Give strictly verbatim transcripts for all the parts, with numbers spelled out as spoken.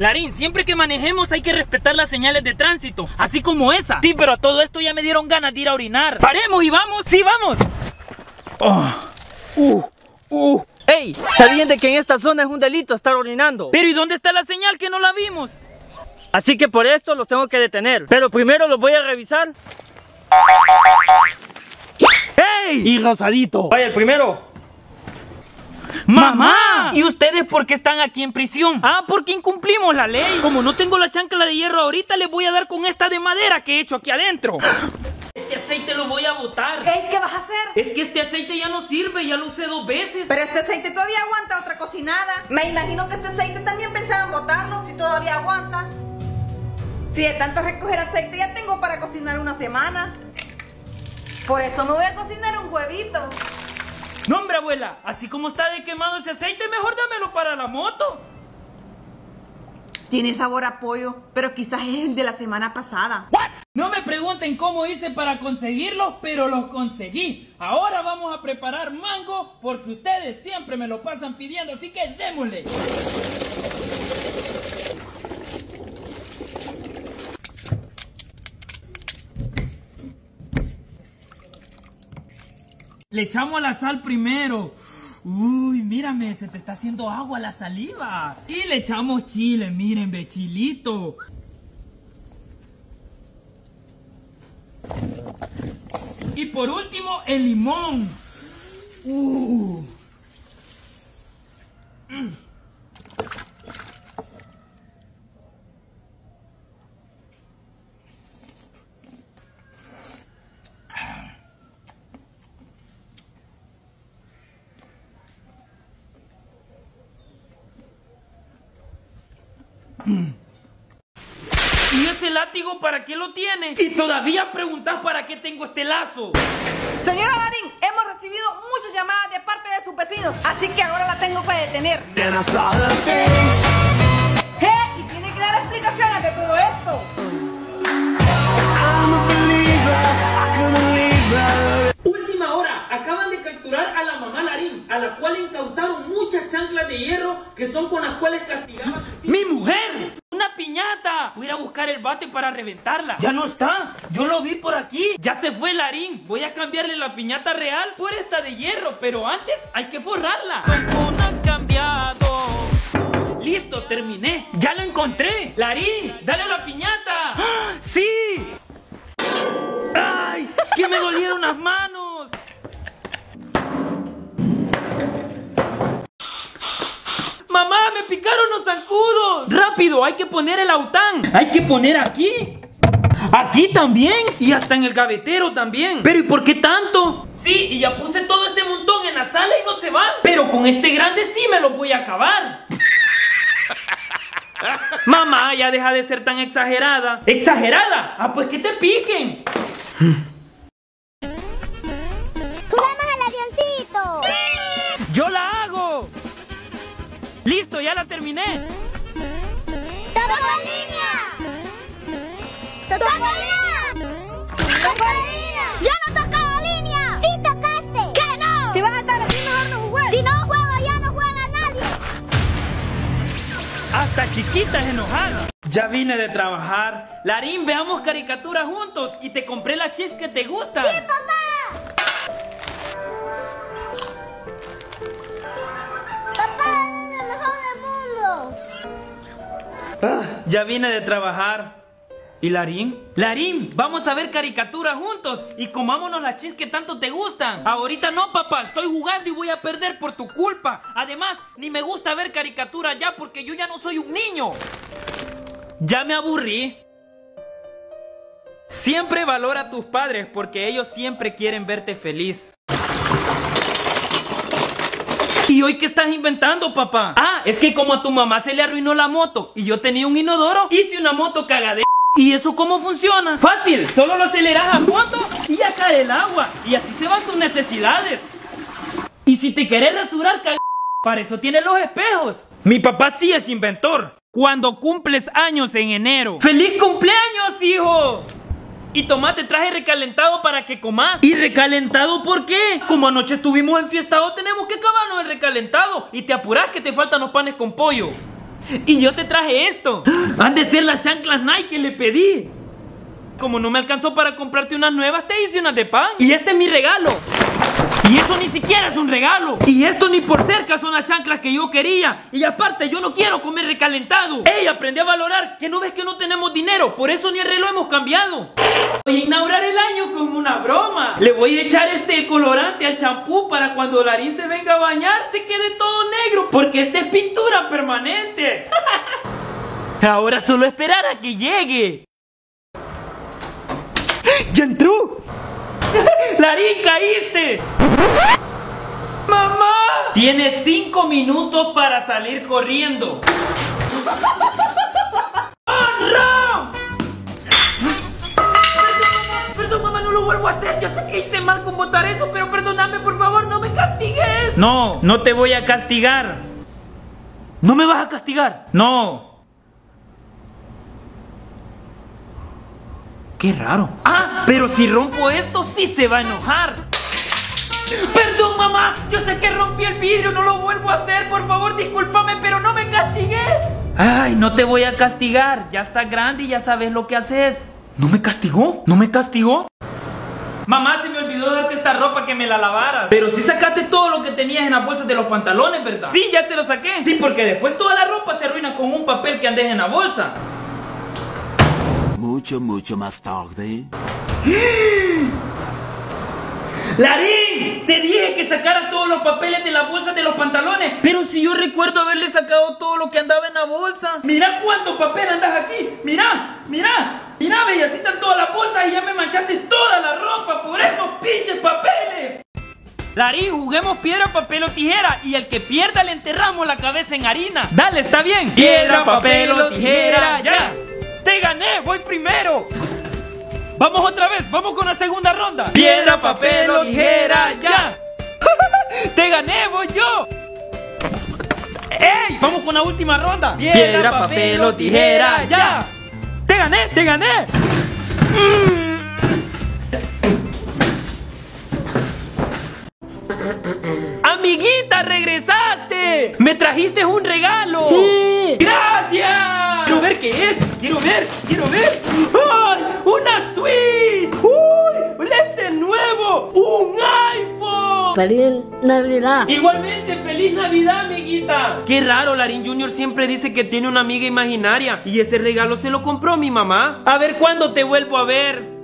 Larín, siempre que manejemos hay que respetar las señales de tránsito, así como esa. Sí, pero a todo esto ya me dieron ganas de ir a orinar. ¡Paremos y vamos! ¡Sí, vamos! Oh. Uh, uh. ¡Ey! ¿Sabían de que en esta zona es un delito estar orinando? Pero ¿y dónde está la señal que no la vimos? Así que por esto los tengo que detener. Pero primero los voy a revisar. ¡Ey! Y Rosadito. Vaya, el primero. ¡Mamá! ¿Y ustedes por qué están aquí en prisión? Ah, porque incumplimos la ley. Como no tengo la chancla de hierro ahorita, les voy a dar con esta de madera que he hecho aquí adentro. Este aceite lo voy a botar. Ey, ¿qué vas a hacer? Es que este aceite ya no sirve, ya lo usé dos veces. Pero este aceite todavía aguanta otra cocinada. Me imagino que este aceite también pensaban botarlo, si todavía aguanta. Si de tanto recoger aceite ya tengo para cocinar una semana. Por eso me voy a cocinar un huevito. No, hombre, abuela, así como está de quemado ese aceite, mejor dámelo para la moto. Tiene sabor a pollo, pero quizás es el de la semana pasada. ¿What? No me pregunten cómo hice para conseguirlos, pero los conseguí. Ahora vamos a preparar mango, porque ustedes siempre me lo pasan pidiendo, así que démosle. Le echamos la sal primero. Uy, mírame, se te está haciendo agua la saliva. Y le echamos chile, miren, ve, chilito. Y por último, el limón. Uh. Mm. ¿Y ese látigo para qué lo tiene? Y todavía preguntas para qué tengo este lazo. Señora Larín, hemos recibido muchas llamadas de parte de sus vecinos, así que ahora la tengo que detener. ¿Qué? Y tiene que dar explicaciones de todo esto. Última hora, acaban de capturar a la mamá Larín, a la cual incautaron muchas chanclas de hierro que son con las cuales castigaban. ¡Mi mujer! ¡Una piñata! Voy a ir a buscar el bate para reventarla. ¡Ya no está! ¡Yo lo vi por aquí! ¡Ya se fue Larín! Voy a cambiarle la piñata real por esta de hierro, pero antes hay que forrarla. Son unas cambiado. ¡Listo! ¡Terminé! ¡Ya lo encontré! ¡Larín! ¡Dale a la piñata! ¡Ah! ¡Sí! ¡Ay! ¡Que me dolieron las manos! ¡Mamá! ¡Me picaron los zancudos! ¡Rápido! ¡Hay que poner el aután! ¡Hay que poner aquí! ¡Aquí también! ¡Y hasta en el gavetero también! ¿Pero y por qué tanto? Sí, y ya puse todo este montón en la sala y no se van. Pero con este grande sí me lo voy a acabar. Mamá, ya deja de ser tan exagerada. ¿Exagerada? Ah, pues que te piquen. ¡Jugamos al avioncito! ¡Yo la hago! ¡Listo! ¡Ya la terminé! ¡Toco la línea! ¡Toco la línea! ¡Toco la línea! ¡Yo no toco la línea! ¡Sí tocaste! ¿Qué no? Si vas a estar así, mejor no jugues. Si no juego, ya no juega nadie. Hasta chiquita es enojada. Ya vine de trabajar. Larín, veamos caricaturas juntos. Y te compré la chip que te gusta. ¡Sí, papá! ¡Papá, es lo mejor del mundo! Ah, ya vine de trabajar. ¿Y Larín? Larín, vamos a ver caricaturas juntos y comámonos las chis que tanto te gustan. Ahorita no, papá, estoy jugando y voy a perder por tu culpa. Además, ni me gusta ver caricaturas ya porque yo ya no soy un niño. Ya me aburrí. Siempre valora a tus padres porque ellos siempre quieren verte feliz. ¿Y hoy qué estás inventando, papá? Ah, es que como a tu mamá se le arruinó la moto y yo tenía un inodoro, hice una moto cagadera. ¿Y eso cómo funciona? Fácil, solo lo aceleras a fondo y ya cae el agua. Y así se van tus necesidades. Y si te querés rasurar, cag... para eso tienes los espejos. Mi papá sí es inventor. Cuando cumples años en enero. ¡Feliz cumpleaños, hijo! Y tomate traje recalentado para que comas. ¿Y recalentado por qué? Como anoche estuvimos enfiestados, tenemos que acabarnos el recalentado. Y te apurás que te faltan los panes con pollo. Y yo te traje esto. Han de ser las chanclas Nike que le pedí. Como no me alcanzó para comprarte unas nuevas, te hice unas de pan. Y este es mi regalo. Y eso ni siquiera es un regalo. Y esto ni por cerca son las chanclas que yo quería. Y aparte, yo no quiero comer recalentado. ¡Ey! Aprendí a valorar que no ves que no tenemos dinero. Por eso ni el reloj hemos cambiado. Voy a inaugurar el año con una broma. Le voy a echar este colorante al champú para cuando Larín se venga a bañar se quede todo negro. Porque esta es pintura permanente. Ahora solo esperar a que llegue. ¡Ya entró! ¡Larín, caíste! ¡Mamá! Tienes cinco minutos para salir corriendo. ¡Oh, no! Perdón, perdón, mamá, no lo vuelvo a hacer. Yo sé que hice mal con botar eso, pero perdóname, por favor, no me castigues. No, no te voy a castigar. ¿No me vas a castigar? No. Qué raro. Ah, pero si rompo esto, sí se va a enojar. Perdón, mamá. Yo sé que rompí el vidrio, no lo vuelvo a hacer. Por favor, discúlpame, pero no me castigues. Ay, no te voy a castigar. Ya estás grande y ya sabes lo que haces. ¿No me castigó? ¿No me castigó? Mamá, se me olvidó darte esta ropa que me la lavaras. Pero sí sacaste todo lo que tenías en las bolsas de los pantalones, ¿verdad? Sí, ya se lo saqué. Sí, porque después toda la ropa se arruina con un papel que andes en la bolsa. Mucho, mucho más tarde. ¡Larín! Te dije que sacaras todos los papeles de las bolsas de los pantalones. Pero si yo recuerdo haberle sacado todo lo que andaba en la bolsa. Mira cuánto papel andas aquí. Mira, mira, mira, bella, así están todas las bolsas y ya me manchaste toda la ropa por esos pinches papeles. Larín, juguemos piedra, papel o tijera. Y el que pierda le enterramos la cabeza en harina. Dale, está bien. Piedra, papel o tijera, ya. ¡Te gané! ¡Voy primero! Vamos otra vez, vamos con la segunda ronda. Piedra, papel o tijera, ya. ¡Te gané! ¡Voy yo! ¡Ey! Vamos con la última ronda. Piedra, papel o tijera, ya. ¡Te gané! ¡Te gané! ¡Amiguita, regresaste! ¡Me trajiste un regalo! ¡Sí! ¡Gracias! Quiero ver qué es. Quiero ver, quiero ver. ¡Ay! ¡Una Switch! ¡Uy! ¡Este nuevo! ¡Un iPhone! ¡Feliz Navidad! Igualmente, feliz Navidad, amiguita. Qué raro, Larín Junior siempre dice que tiene una amiga imaginaria. Y ese regalo se lo compró mi mamá. A ver cuándo te vuelvo a ver.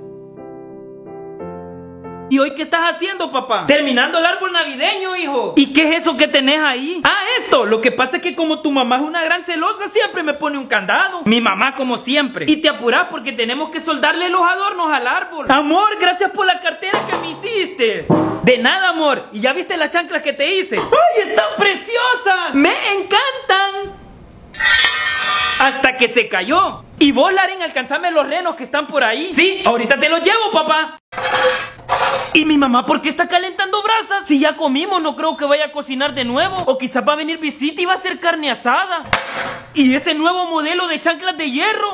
¿Y hoy qué estás haciendo, papá? Terminando el árbol navideño, hijo. ¿Y qué es eso que tenés ahí? Ah, esto. Lo que pasa es que como tu mamá es una gran celosa, siempre me pone un candado. Mi mamá como siempre. Y te apurás porque tenemos que soldarle los adornos al árbol. Amor, gracias por la cartera que me hiciste. De nada, amor. ¿Y ya viste las chanclas que te hice? ¡Ay, están preciosas! ¡Me encantan! Hasta que se cayó. ¿Y vos, Larín, alcanzame los renos que están por ahí? Sí, ahorita te los llevo, papá. ¿Y mi mamá por qué está calentando brasas? Si ya comimos, no creo que vaya a cocinar de nuevo. O quizás va a venir visita y va a hacer carne asada. ¿Y ese nuevo modelo de chanclas de hierro?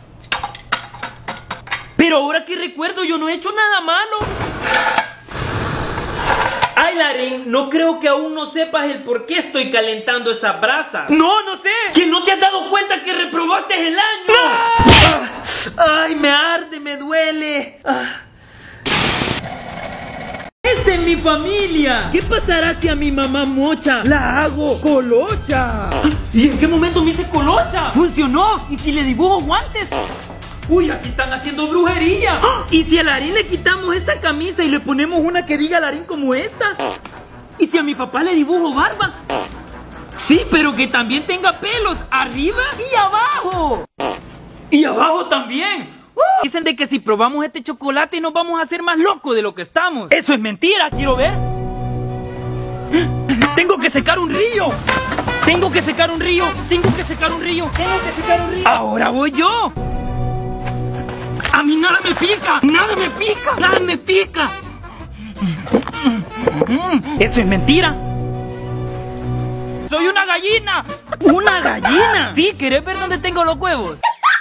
Pero ahora que recuerdo, yo no he hecho nada malo. Ay, Larín, no creo que aún no sepas el por qué estoy calentando esas brasas. No, no sé. ¿Que no te has dado cuenta que reprobaste el año? ¡Ah! Ay, me arde, me duele. Ah. ¡Esta es mi familia! ¿Qué pasará si a mi mamá mocha la hago colocha? ¿Y en qué momento me hice colocha? ¡Funcionó! ¿Y si le dibujo guantes? ¡Uy, aquí están haciendo brujería! ¿Y si a Larín le quitamos esta camisa y le ponemos una que diga Larín como esta? ¿Y si a mi papá le dibujo barba? Sí, pero que también tenga pelos arriba y abajo. ¡Y abajo también! Dicen de que si probamos este chocolate nos vamos a hacer más locos de lo que estamos. Eso es mentira, quiero ver. Tengo que secar un río. Tengo que secar un río. Tengo que secar un río. Tengo que secar un río. Ahora voy yo. A mí nada me pica. Nada me pica. Nada me pica. Eso es mentira. Soy una gallina. ¿Una gallina? Sí, ¿querés ver dónde tengo los huevos?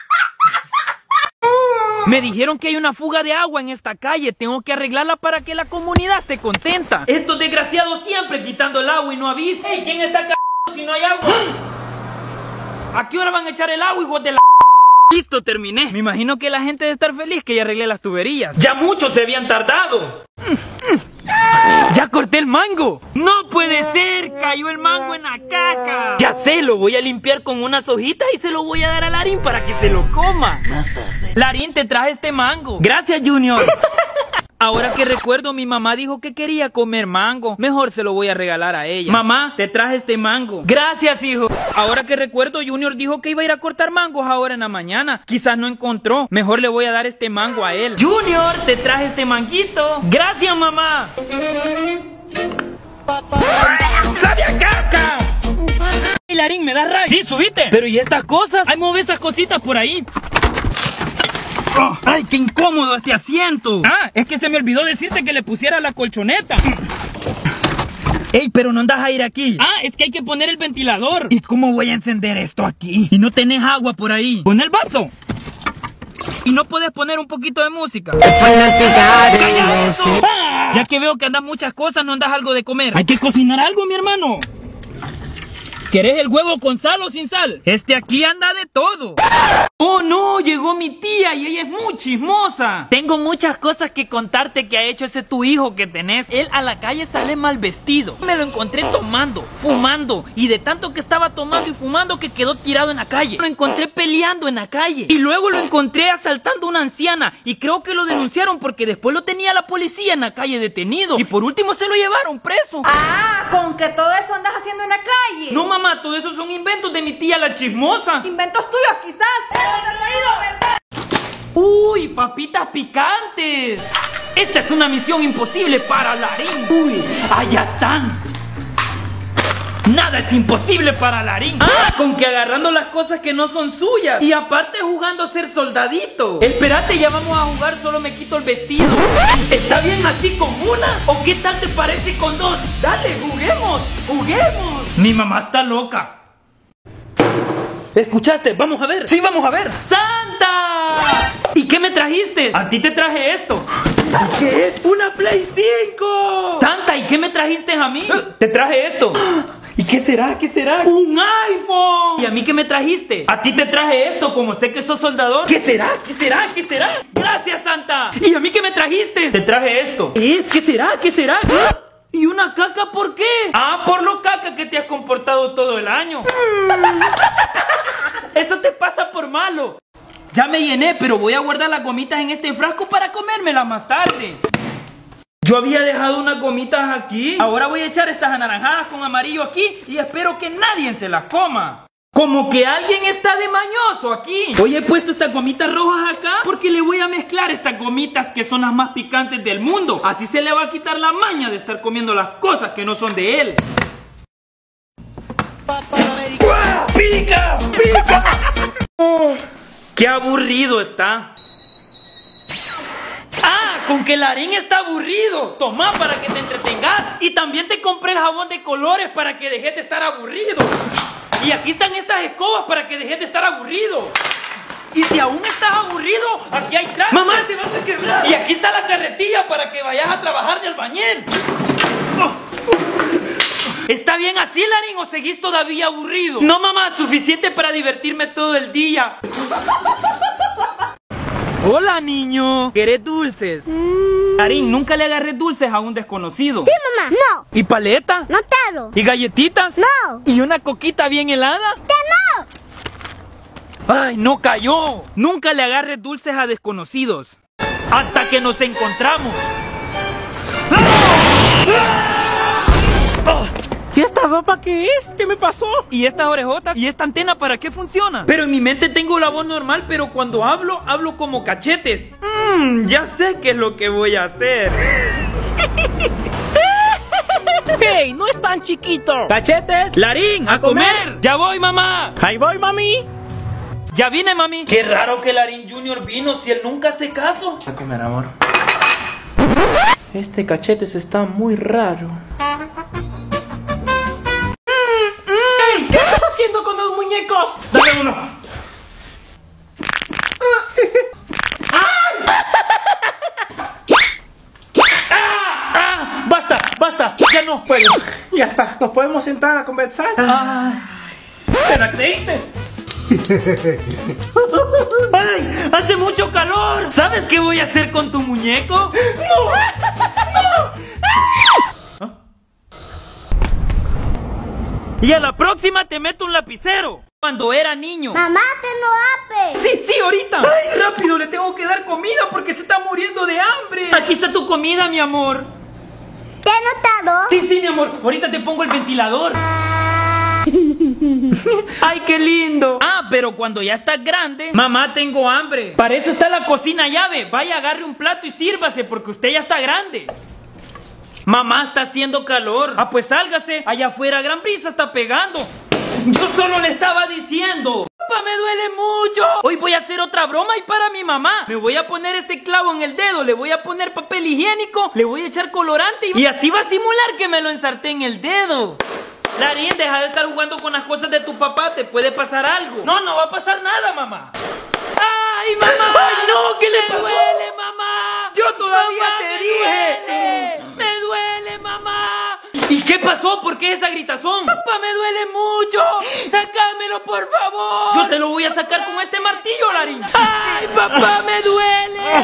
Me dijeron que hay una fuga de agua en esta calle. Tengo que arreglarla para que la comunidad esté contenta. Estos desgraciados siempre quitando el agua y no avisan. Hey, ¿quién está c****** si no hay agua? ¿A qué hora van a echar el agua, hijos de la... Listo, terminé. Me imagino que la gente debe estar feliz que ya arreglé las tuberías. Ya muchos se habían tardado. ¡Ya corté el mango! ¡No puede ser! ¡Cayó el mango en la caca! Ya sé, lo voy a limpiar con unas hojitas y se lo voy a dar a Larín para que se lo coma. Más tarde. Larín, te traje este mango. Gracias, Junior. Ahora que recuerdo, mi mamá dijo que quería comer mango. Mejor se lo voy a regalar a ella. Mamá, te traje este mango. Gracias, hijo. Ahora que recuerdo, Junior dijo que iba a ir a cortar mangos ahora en la mañana. Quizás no encontró. Mejor le voy a dar este mango a él. Junior, te traje este manguito. Gracias, mamá. ¡Sabe a caca! Y Larín, ¿me das ray? Sí, subite. Pero ¿y estas cosas? Ay, mueve esas cositas por ahí. Oh, ¡ay, qué incómodo este asiento! Ah, es que se me olvidó decirte que le pusiera la colchoneta. ¡Ey, pero no andas a ir aquí! Ah, es que hay que poner el ventilador. ¿Y cómo voy a encender esto aquí? Y no tenés agua por ahí. Pon el vaso. Y no puedes poner un poquito de música. ¡Calla eso! ¡Ah! Ya que veo que andas muchas cosas, no andas algo de comer. Hay que cocinar algo, mi hermano. ¿Querés el huevo con sal o sin sal? Este aquí anda de todo. ¡Oh, no! Llegó mi tía y ella es muy chismosa. Tengo muchas cosas que contarte que ha hecho ese tu hijo que tenés. Él a la calle sale mal vestido. Me lo encontré tomando, fumando. Y de tanto que estaba tomando y fumando que quedó tirado en la calle. Lo encontré peleando en la calle. Y luego lo encontré asaltando a una anciana. Y creo que lo denunciaron porque después lo tenía la policía en la calle detenido. Y por último se lo llevaron preso. Ah, con que todo eso andas haciendo en la calle. No, mamá, todo eso son inventos de mi tía la chismosa. Inventos tuyos, quizás. ¿Verdad? ¡Uy, papitas picantes! Esta es una misión imposible para Larín. ¡Uy, allá están! Nada es imposible para Larín. Ah, con que agarrando las cosas que no son suyas. Y aparte jugando a ser soldadito. Espérate, ya vamos a jugar, solo me quito el vestido. ¿Está bien así con una? ¿O qué tal te parece con dos? Dale, juguemos, juguemos. Mi mamá está loca. ¿Escuchaste? Vamos a ver. Sí, vamos a ver. ¡Santa! ¿Y qué me trajiste? A ti te traje esto. ¿Qué es? ¡Una Play cinco! Santa, ¿y qué me trajiste a mí? Te traje esto. ¿Y qué será? ¿Qué será? ¡Un iPhone! ¿Y a mí qué me trajiste? A ti te traje esto, como sé que sos soldador. ¿Qué será? ¿Qué será? ¿Qué será? ¡Gracias, Santa! ¿Y a mí qué me trajiste? Te traje esto. ¿Es? ¿Qué será? ¿Qué será? ¿Y una caca por qué? Ah, por lo caca que te has comportado todo el año. Eso te pasa por malo. Ya me llené, pero voy a guardar las gomitas en este frasco para comérmelas más tarde. Yo había dejado unas gomitas aquí. Ahora voy a echar estas anaranjadas con amarillo aquí y espero que nadie se las coma. Como que alguien está de mañoso aquí. Hoy he puesto estas gomitas rojas acá porque le voy a mezclar estas gomitas que son las más picantes del mundo. Así se le va a quitar la maña de estar comiendo las cosas que no son de él. ¡Uah! ¡Pica! ¡Pica! ¡Qué aburrido está! ¡Ah! Con que Larín está aburrido. Toma para que te entretengas. Y también te compré el jabón de colores para que dejes de estar aburrido. Y aquí están estas escobas para que dejes de estar aburrido. Y si aún estás aburrido, aquí hay trastes. ¡Mamá, se vas a quebrar! Y aquí está la carretilla para que vayas a trabajar de albañil. Oh. ¿Está bien así, Larín, o seguís todavía aburrido? No, mamá, suficiente para divertirme todo el día. Hola, niño. ¿Querés dulces? Mm. Larín, nunca le agarré dulces a un desconocido. Sí, mamá. No. ¿Y paleta? No quiero. ¿Y galletitas? No. ¿Y una coquita bien helada? Que no. ¡Ay, no cayó! Nunca le agarres dulces a desconocidos. Hasta que nos encontramos. ¿Y esta ropa qué es? ¿Qué me pasó? ¿Y estas orejotas? ¿Y esta antena para qué funciona? Pero en mi mente tengo la voz normal, pero cuando hablo, hablo como cachetes. Mmm, ya sé qué es lo que voy a hacer. ¡Hey! ¡No es tan chiquito! ¡Cachetes! ¡Larín! ¡A, a comer! comer! ¡Ya voy, mamá! ¡Ahí voy, mami! ¡Ya vine, mami! ¡Qué raro que Larín Junior vino si él nunca hace caso! A comer, amor. Este Cachetes está muy raro. ¿Qué estás haciendo con los muñecos? ¡Dame uno! ¡Ah! ¡Ah! ¡Basta! ¡Basta! ¡Ya no! Bueno, ya está. ¿Nos podemos sentar a conversar? Ah. ¿Te la creíste? ¡Ay! ¡Hace mucho calor! ¿Sabes qué voy a hacer con tu muñeco? ¡No! ¡No! ¿Ah? Y a la próxima te meto un lapicero. Cuando era niño. Mamá, te no apes. Sí, sí, ahorita. ¡Ay, rápido! Le tengo que dar comida porque se está muriendo de hambre. Aquí está tu comida, mi amor. ¿Te he notado? Sí, sí, mi amor. Ahorita te pongo el ventilador. ¡Ay, qué lindo! Ah, pero cuando ya estás grande, mamá, tengo hambre. Para eso está la cocina llave. Vaya, agarre un plato y sírvase porque usted ya está grande. Mamá, está haciendo calor. Ah, pues sálgase. Allá afuera gran brisa está pegando. Yo solo le estaba diciendo. Papá, me duele mucho. Hoy voy a hacer otra broma y para mi mamá. Me voy a poner este clavo en el dedo, le voy a poner papel higiénico, le voy a echar colorante y, y así va a simular que me lo ensarté en el dedo. Larín, deja de estar jugando con las cosas de tu papá, te puede pasar algo. No, no va a pasar nada, mamá. ¡Ay, mamá! ¡Ay, no! ¿Qué le pasó? ¡Me duele, mamá! ¡Yo todavía mamá, te me dije! Duele, ¡me duele, mamá! ¿Y qué pasó? ¿Por qué esa gritazón? ¡Papá, me duele mucho! ¡Sácamelo, por favor! Yo te lo voy a sacar con este martillo, Larín. ¡Ay, papá, me duele!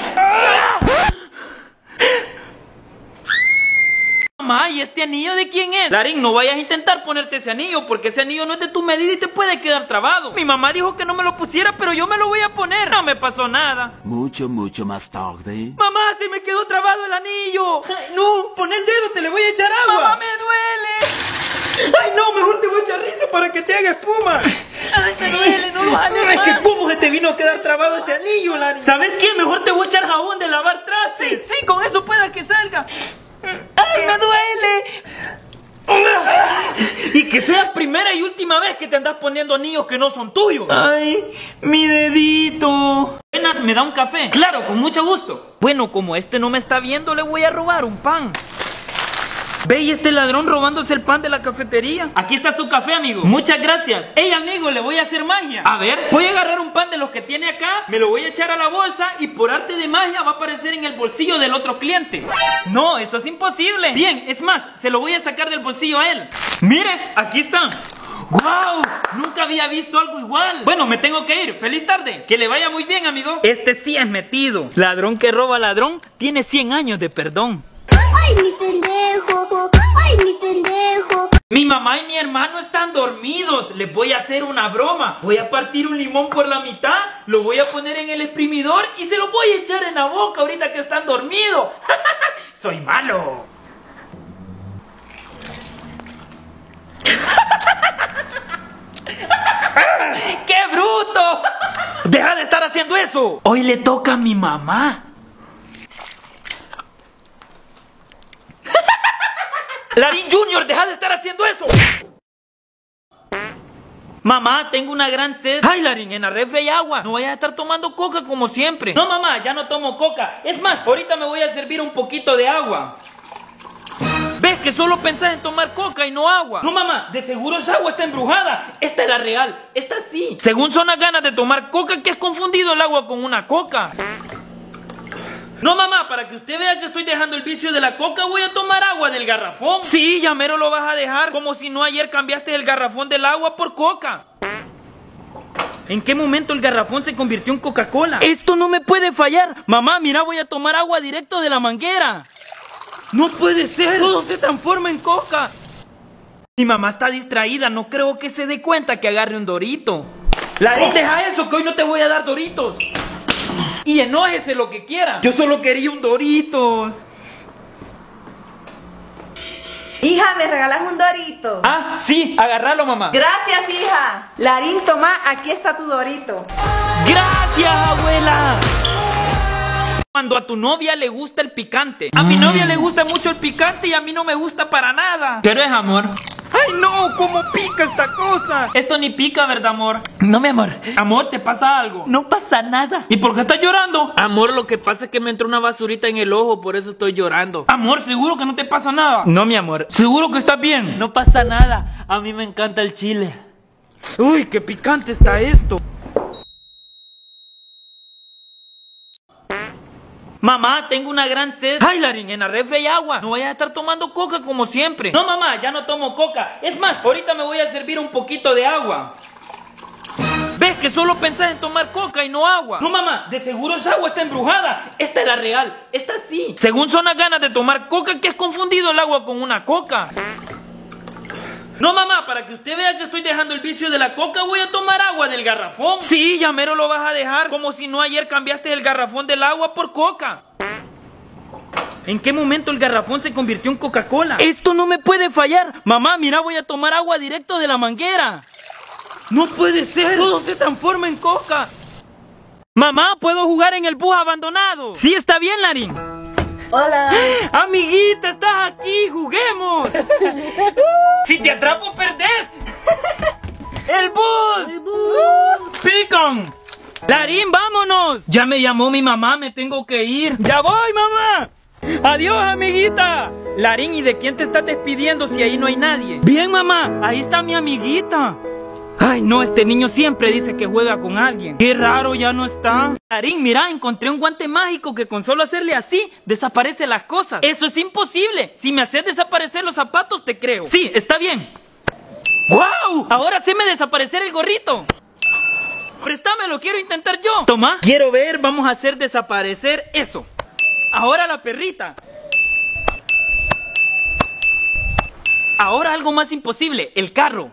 Mamá, ¿y este anillo de quién es? Larín, no vayas a intentar ponerte ese anillo porque ese anillo no es de tu medida y te puede quedar trabado. Mi mamá dijo que no me lo pusiera, pero yo me lo voy a poner. No me pasó nada. Mucho, mucho más tarde. Mamá, se me quedó trabado el anillo. Ay, no, pon el dedo, te le voy a echar agua. Mamá, me duele. Ay, no, mejor te voy a echar risa para que te haga espuma. Ay, me duele, no lo hagas. Es que cómo se te vino a quedar trabado ese anillo, Larín. ¿Sabes qué? Mejor te voy a echar jabón de lavar trastes. Sí, sí, con eso pueda que salga. ¡Ay, me duele! Y que sea primera y última vez que te andas poniendo anillos que no son tuyos. ¡Ay, mi dedito! Buenas, ¿me da un café? Claro, con mucho gusto. Bueno, como este no me está viendo, le voy a robar un pan. ¿Ve y este ladrón robándose el pan de la cafetería? Aquí está su café, amigo. Muchas gracias. Ey, amigo, le voy a hacer magia. A ver, voy a agarrar un pan de los que tiene acá, me lo voy a echar a la bolsa y por arte de magia va a aparecer en el bolsillo del otro cliente. No, eso es imposible. Bien, es más, se lo voy a sacar del bolsillo a él. Mire, aquí está. ¡Wow! Nunca había visto algo igual. Bueno, me tengo que ir. ¡Feliz tarde! Que le vaya muy bien, amigo. Este sí es metido. Ladrón que roba ladrón tiene cien años de perdón. ¡Ay, mi pendejo! ¡Ay, mi pendejo! Mi mamá y mi hermano están dormidos. Les voy a hacer una broma. Voy a partir un limón por la mitad, lo voy a poner en el exprimidor y se lo voy a echar en la boca ahorita que están dormidos. ¡Soy malo! ¡Qué bruto! ¡Deja de estar haciendo eso! Hoy le toca a mi mamá. Larín Junior, deja de estar haciendo eso. Mamá, tengo una gran sed. Ay, Larín, en la refri hay agua. No vayas a estar tomando coca como siempre. No, mamá, ya no tomo coca. Es más, ahorita me voy a servir un poquito de agua. ¿Ves que solo pensás en tomar coca y no agua? No, mamá, de seguro esa agua está embrujada. Esta es la real, esta sí. Según son las ganas de tomar coca que has confundido el agua con una coca. No, mamá, para que usted vea que estoy dejando el vicio de la coca, voy a tomar agua del garrafón. Sí, ya mero lo vas a dejar, como si no ayer cambiaste el garrafón del agua por coca. ¿En qué momento el garrafón se convirtió en Coca-Cola? Esto no me puede fallar. Mamá, mira, voy a tomar agua directo de la manguera. No puede ser, todo se transforma en coca. Mi mamá está distraída, no creo que se dé cuenta que agarre un dorito. Larín, deja eso, que hoy no te voy a dar doritos. Y enójese lo que quiera. Yo solo quería un Doritos. Hija, ¿me regalas un dorito? Ah, sí, agárralo, mamá. Gracias, hija. Larín, toma, aquí está tu dorito. Gracias, abuela. Cuando a tu novia le gusta el picante. A mi novia le gusta mucho el picante y a mí no me gusta para nada. ¿Qué es, amor? ¡Ay, no! ¿Cómo pica esta cosa? Esto ni pica, ¿verdad, amor? No, mi amor. Amor, ¿te pasa algo? No pasa nada. ¿Y por qué estás llorando? Amor, lo que pasa es que me entró una basurita en el ojo, por eso estoy llorando. Amor, ¿seguro que no te pasa nada? No, mi amor. ¿Seguro que estás bien? No pasa nada. A mí me encanta el chile. Uy, qué picante está esto. Mamá, tengo una gran sed. Ay, Larín, en la refri hay agua. No vayas a estar tomando coca como siempre. No, mamá, ya no tomo coca. Es más, ahorita me voy a servir un poquito de agua. ¿Ves solo pensás en tomar coca y no agua. No, mamá, de seguro esa agua está embrujada. Esta es la real, esta sí. Según son las ganas de tomar coca que has confundido el agua con una coca. No, mamá, para que usted vea que estoy dejando el vicio de la coca, voy a tomar agua del garrafón. Sí, ya mero lo vas a dejar, como si no ayer cambiaste el garrafón del agua por coca. ¿En qué momento el garrafón se convirtió en Coca-Cola? Esto no me puede fallar. Mamá, mira, voy a tomar agua directo de la manguera. No puede ser, todo se transforma en coca. Mamá, ¿puedo jugar en el bus abandonado? Sí, está bien, Larín. Hola. Amiguita, estás aquí, juguemos. Si te atrapo, perdés. ¡El bus! ¡El bus! ¡Pican! Larín, vámonos. Ya me llamó mi mamá, me tengo que ir. ¡Ya voy, mamá! ¡Adiós, amiguita! Larín, ¿y de quién te estás despidiendo si ahí no hay nadie? Bien, mamá, ahí está mi amiguita. Ay, no, este niño siempre dice que juega con alguien. Qué raro, ya no está. Larín, mira, encontré un guante mágico que con solo hacerle así, desaparecen las cosas. Eso es imposible. Si me haces desaparecer los zapatos, te creo. Sí, está bien. ¡Guau! Ahora sí me desaparecer el gorrito. Préstamelo, quiero intentar yo. Toma. Quiero ver, vamos a hacer desaparecer eso. Ahora la perrita. Ahora algo más imposible, el carro.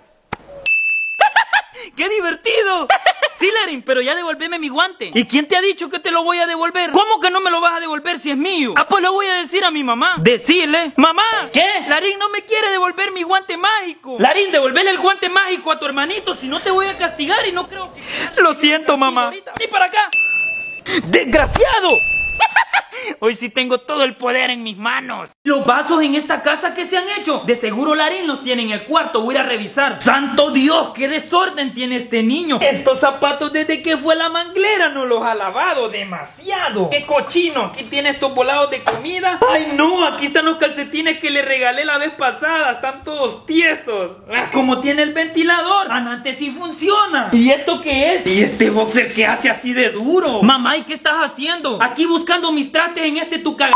¡Qué divertido! Sí, Larín, pero ya devolveme mi guante. ¿Y quién te ha dicho que te lo voy a devolver? ¿Cómo que no me lo vas a devolver si es mío? Ah, pues lo voy a decir a mi mamá. Decirle. ¡Mamá! ¿Qué? Larín no me quiere devolver mi guante mágico. Larín, devolverle el guante mágico a tu hermanito, si no te voy a castigar y no creo que... Lo siento, mamá. ¡Ni para acá! ¡Desgraciado! Hoy sí tengo todo el poder en mis manos. Los vasos en esta casa, ¿qué se han hecho? De seguro Larín los tiene en el cuarto, voy a ir a revisar. ¡Santo Dios! ¡Qué desorden tiene este niño! Estos zapatos desde que fue la manglera no los ha lavado demasiado. ¡Qué cochino! Aquí tiene estos volados de comida. ¡Ay no! Aquí están los calcetines que le regalé la vez pasada. Están todos tiesos. Como tiene el ventilador. Antes sí funciona. ¿Y esto qué es? ¿Y este boxer qué hace así de duro? Mamá, ¿y qué estás haciendo? Aquí buscando mis trastes en este tu cag...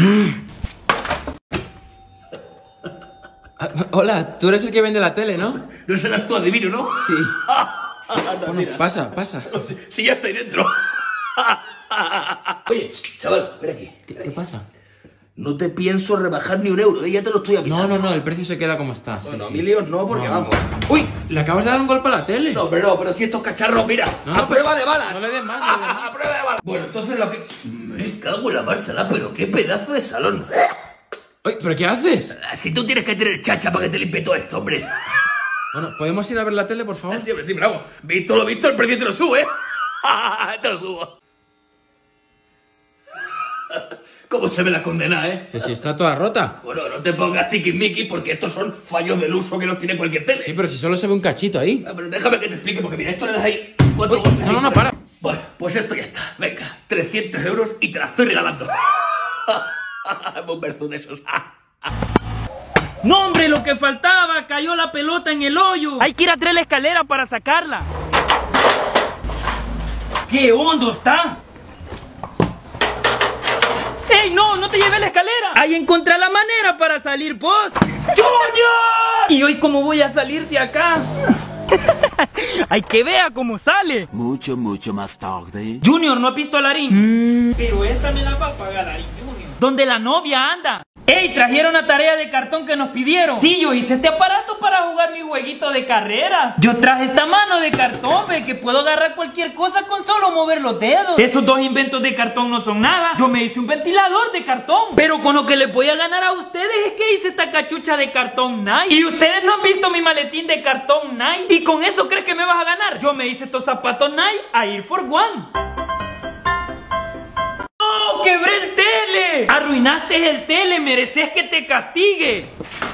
Ah, hola, tú eres el que vende la tele, ¿no? No serás tú, adivino, ¿no? Sí. No, Bueno, mira. pasa, pasa. No, si, si ya estoy dentro. Oye, chaval, ven aquí. ¿Qué, qué pasa? No te pienso rebajar ni un euro, ¿eh? Ya te lo estoy No, avisando. no, no, el precio se queda como está. Sí, Bueno, sí. mil líos no, porque No, vamos. Uy, le acabas de dar un golpe a la tele. No, pero no, pero si estos cacharros, mira, No, no, a prueba pero- de balas. no le des más, no le des más. A prueba de balas. Bueno, entonces lo que... Me cago en la Bársala, pero qué pedazo de salón. Uy, ¿pero qué haces? Si tú tienes que tener chacha para que te limpie todo esto, hombre. Bueno, ¿podemos ir a ver la tele, por favor? Sí, hombre, sí, bravo. Visto lo visto, el precio te lo sube, ¿eh? Te lo subo. ¿Cómo se ve la condena, eh? Que si está toda rota. Bueno, no te pongas tiquismiquis porque estos son fallos del uso que los tiene cualquier tele. Sí, pero si solo se ve un cachito ahí. Ah, pero déjame que te explique porque mira, esto le das ahí cuatro Uy, golpes no, ahí. no, no, para. Bueno, pues esto ya está. Venga, trescientos euros y te la estoy regalando. Un verso de esos. No, hombre, lo que faltaba, cayó la pelota en el hoyo. Hay que ir a traer la escalera para sacarla. ¿Qué hondo está? ¡Ey, no! ¡No te lleves la escalera! Ahí encontré la manera para salir vos. ¡Junior! ¿Y hoy cómo voy a salir de acá? Hay que vea cómo sale. Mucho, mucho más tarde. Junior, ¿no has visto a Larín? Mm, pero esta me la va a pagar Larín Junior. ¿Dónde la novia anda? ¡Ey! Trajeron la tarea de cartón que nos pidieron. Sí, yo hice este aparato para jugar mi jueguito de carrera. Yo traje esta mano de cartón, ve, que puedo agarrar cualquier cosa con solo mover los dedos. Esos dos inventos de cartón no son nada. Yo me hice un ventilador de cartón. Pero con lo que les voy a ganar a ustedes es que hice esta cachucha de cartón Nike. Y ustedes no han visto mi maletín de cartón Nike. ¿Y con eso crees que me vas a ganar? Yo me hice estos zapatos Nike a Air for One. ¡Oh, quebré el tele! Arruinaste el tele, mereces que te castigue.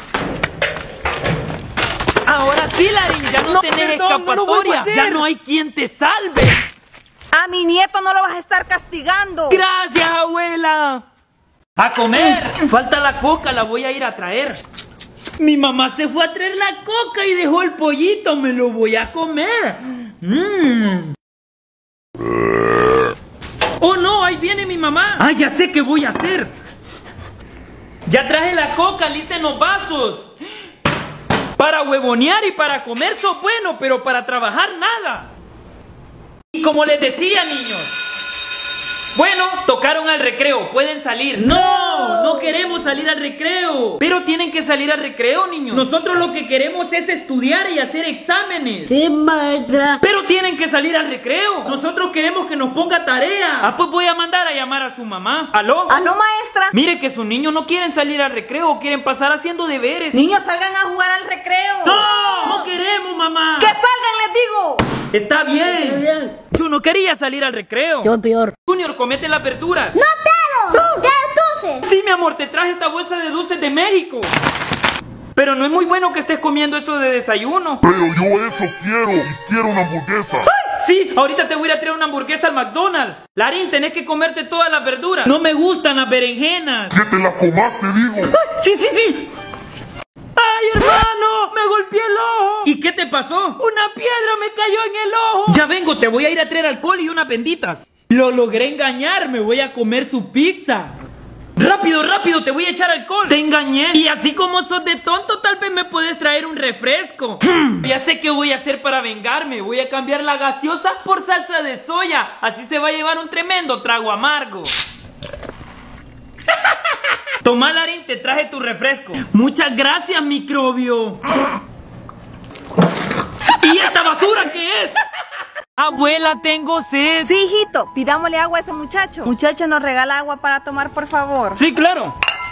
Ahora sí, Larín, ya no, no tenés perdón, escapatoria. No ya no hay quien te salve. A mi nieto no lo vas a estar castigando. Gracias, abuela. A comer. Falta la coca, la voy a ir a traer. Mi mamá se fue a traer la coca y dejó el pollito. Me lo voy a comer. Mmm. ¡Oh no! ¡Ahí viene mi mamá! ¡Ah, ya sé qué voy a hacer! Ya traje la coca, lista en los vasos. Para huevonear y para comer sos bueno, pero para trabajar nada. como les decía, niños, bueno, tocaron al recreo, pueden salir. No, no queremos salir al recreo. Pero tienen que salir al recreo, niños. Nosotros lo que queremos es estudiar y hacer exámenes. ¡Qué maestra! Pero tienen que salir al recreo. Nosotros queremos que nos ponga tarea. Ah, pues voy a mandar a llamar a su mamá. ¿Aló? ¿Aló, maestra? Mire que sus niños no quieren salir al recreo, quieren pasar haciendo deberes. Niños, salgan a jugar al recreo. ¡No! ¡No queremos, mamá! ¡Que salgan, les digo! Está bien. Yo no quería salir al recreo. Yo peor. Junior, comete las verduras. ¡No quiero! ¿Qué dulces? Sí, mi amor, te traje esta bolsa de dulces de México. Pero no es muy bueno que estés comiendo eso de desayuno. Pero yo eso quiero, y quiero una hamburguesa. ¡Ay! Sí, ahorita te voy a ir a traer una hamburguesa al McDonald's. Larín, tenés que comerte todas las verduras. No me gustan las berenjenas. Que te las comas, te digo. ¡Ay! Sí, sí, sí. ¡Ay, hermano! ¡Me golpeé el ojo! ¿Y qué te pasó? ¡Una piedra me cayó en el ojo! Ya vengo, te voy a ir a traer alcohol y unas benditas. Lo logré engañar, me voy a comer su pizza. ¡Rápido, rápido! Te voy a echar alcohol. Te engañé. Y así como sos de tonto, tal vez me puedes traer un refresco. Ya sé qué voy a hacer para vengarme. Voy a cambiar la gaseosa por salsa de soya. Así se va a llevar un tremendo trago amargo. Toma, Larín, te traje tu refresco. Muchas gracias, microbio. ¿Y esta basura qué es? Abuela, tengo sed. Sí, hijito, pidámosle agua a ese muchacho. Muchacho, ¿nos regala agua para tomar, por favor? Sí, claro.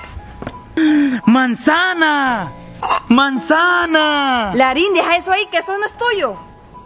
¡Manzana! ¡Manzana! Larín, deja eso ahí, que eso no es tuyo.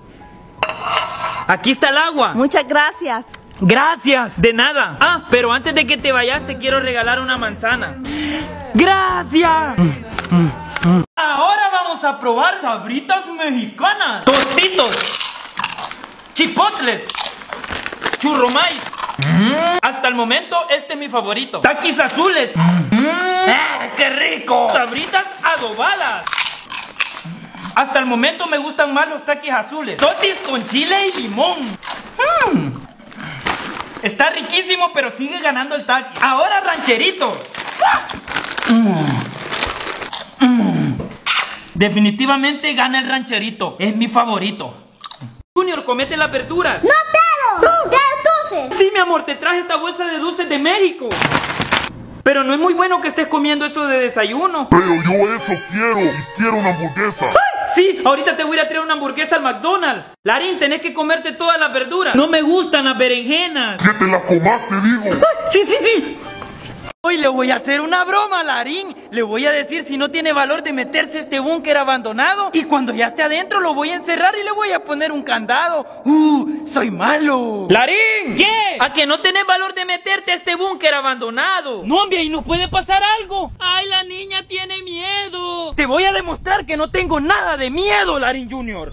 Aquí está el agua. Muchas gracias. Gracias, de nada. Ah, pero antes de que te vayas te quiero regalar una manzana. ¡Gracias! Ahora vamos a probar sabritas mexicanas. Tostitos, chipotles, churromais. Hasta el momento este es mi favorito. Taquis azules. ¡Ah, qué rico! Sabritas adobadas. Hasta el momento me gustan más los taquis azules. Totis con chile y limón. Mm. Está riquísimo, pero sigue ganando el taqui. Ahora rancherito. Mm. Mm. Definitivamente gana el rancherito. Es mi favorito. Junior, comete las verduras. ¡No quiero! ¿Qué dulces? Sí, mi amor, te traje esta bolsa de dulces de México. Pero no es muy bueno que estés comiendo eso de desayuno. Pero yo eso quiero, y quiero una hamburguesa. ¡Ay! Sí, ahorita te voy a ir a traer una hamburguesa al McDonald's. Larín, tenés que comerte todas las verduras. No me gustan las berenjenas. Que te las comas, te digo. ¡Ay! Sí, sí, sí. Hoy le voy a hacer una broma a Larín. Le voy a decir si no tiene valor de meterse a este búnker abandonado. Y cuando ya esté adentro lo voy a encerrar y le voy a poner un candado. ¡Uh! ¡Soy malo! ¡Larín! ¿Qué? ¿A que no tenés valor de meterte a este búnker abandonado? No, hombre, ahí nos puede pasar algo. ¡Ay, la niña tiene miedo! Te voy a demostrar que no tengo nada de miedo, Larín Junior.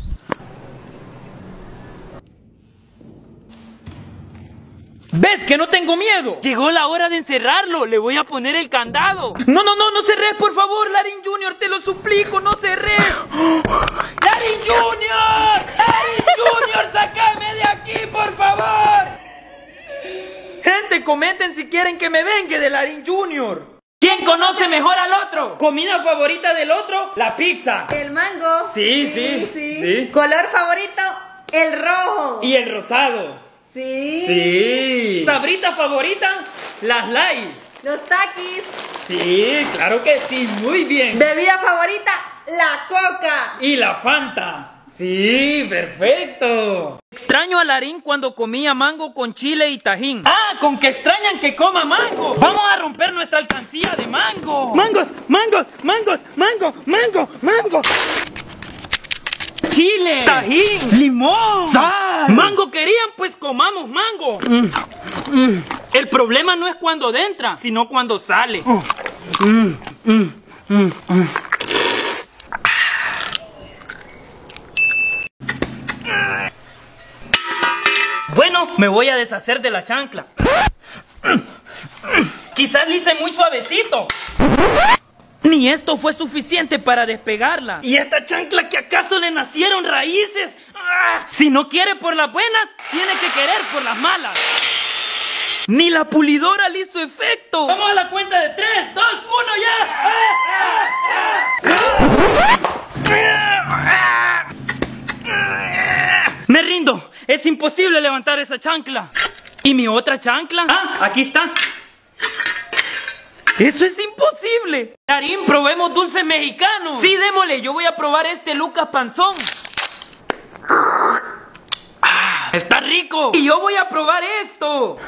¿Ves que no tengo miedo? Llegó la hora de encerrarlo. Le voy a poner el candado. No, no, no, no cerrés, por favor, Larín Junior. Te lo suplico, no cerrés. ¡Larín Junior! ¡Larín Junior, sácame de aquí, por favor! Gente, comenten si quieren que me vengue de Larín Junior. ¿Quién conoce mejor al otro? ¿Comida favorita del otro? La pizza. El mango. Sí, sí, sí. ¿Color favorito? El rojo. Y el rosado. Sí. Sí. ¿Sabrita favorita? Las light. Los taquis. Sí, claro que sí, muy bien. Bebida favorita, la coca. Y la Fanta. Sí, perfecto. Extraño a Larín cuando comía mango con chile y tajín. Ah, con que extrañan que coma mango. Vamos a romper nuestra alcancía de mango. Mangos, mangos, mangos, mango, mango, mango. Chile, tajín, limón, sal. Mango querían, pues comamos mango. Mm, mm. El problema no es cuando entra, sino cuando sale. Mm, mm, mm, mm. Bueno, me voy a deshacer de la chancla. Quizás le hice muy suavecito. Ni esto fue suficiente para despegarla. ¿Y esta chancla que acaso le nacieron raíces? ¡Ah! Si no quiere por las buenas, tiene que querer por las malas. Ni la pulidora le hizo efecto. Vamos a la cuenta de tres, dos, uno, ya. Me rindo. Es imposible levantar esa chancla. ¿Y mi otra chancla? Ah, aquí está. ¡Eso es imposible! Larín, probemos dulces mexicanos. Sí, démosle, yo voy a probar este Lucas Panzón. Ah, ¡está rico! Y yo voy a probar esto.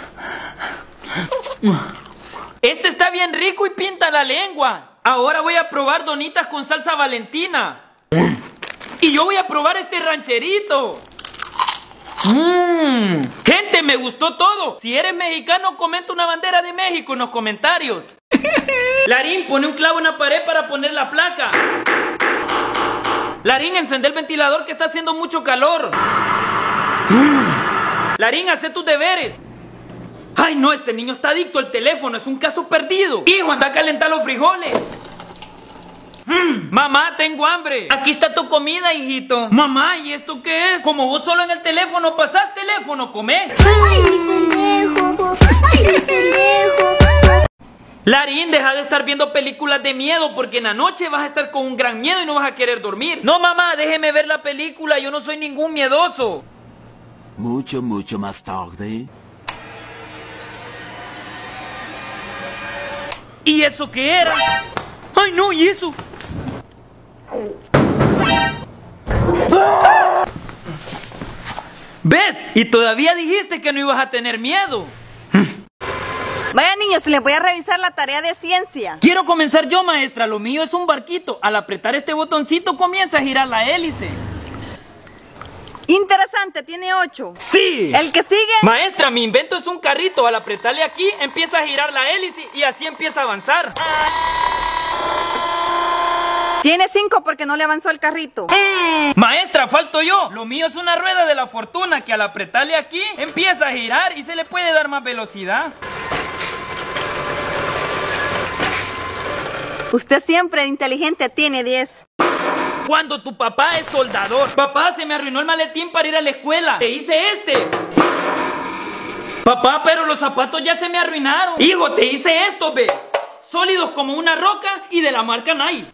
Este está bien rico y pinta la lengua. Ahora voy a probar donitas con salsa Valentina. Y yo voy a probar este rancherito. Mmm. Gente, me gustó todo. Si eres mexicano, comenta una bandera de México en los comentarios. Larín, pone un clavo en la pared para poner la placa. Larín, encende el ventilador que está haciendo mucho calor. Larín, hace tus deberes. Ay, no, este niño está adicto al teléfono, es un caso perdido. Hijo, anda a calentar los frijoles. Mm, mamá, tengo hambre. Aquí está tu comida, hijito. Mamá, ¿y esto qué es? Como vos solo en el teléfono pasás teléfono, comé. Ay, mi pendejo. Ay, mi pendejo. Larín, deja de estar viendo películas de miedo porque en la noche vas a estar con un gran miedo y no vas a querer dormir. No, mamá, déjeme ver la película, yo no soy ningún miedoso. Mucho, mucho más tarde. ¿Y eso qué era? ¡Ay, no! ¿Y eso? ¡Ah! ¿Ves? Y todavía dijiste que no ibas a tener miedo. Vaya, niños, les voy a revisar la tarea de ciencia. Quiero comenzar yo, maestra. Lo mío es un barquito. Al apretar este botoncito comienza a girar la hélice. Interesante, tiene ocho. ¡Sí! ¿El que sigue? Maestra, mi invento es un carrito. Al apretarle aquí, empieza a girar la hélice y así empieza a avanzar. Tiene cinco porque no le avanzó el carrito. Mm. Maestra, falto yo. Lo mío es una rueda de la fortuna que al apretarle aquí, empieza a girar y se le puede dar más velocidad. Usted siempre inteligente tiene diez. Cuando tu papá es soldador. Papá, se me arruinó el maletín para ir a la escuela. Te hice este. Papá, pero los zapatos ya se me arruinaron. Hijo, te hice esto, ve. Sólidos como una roca y de la marca Nike.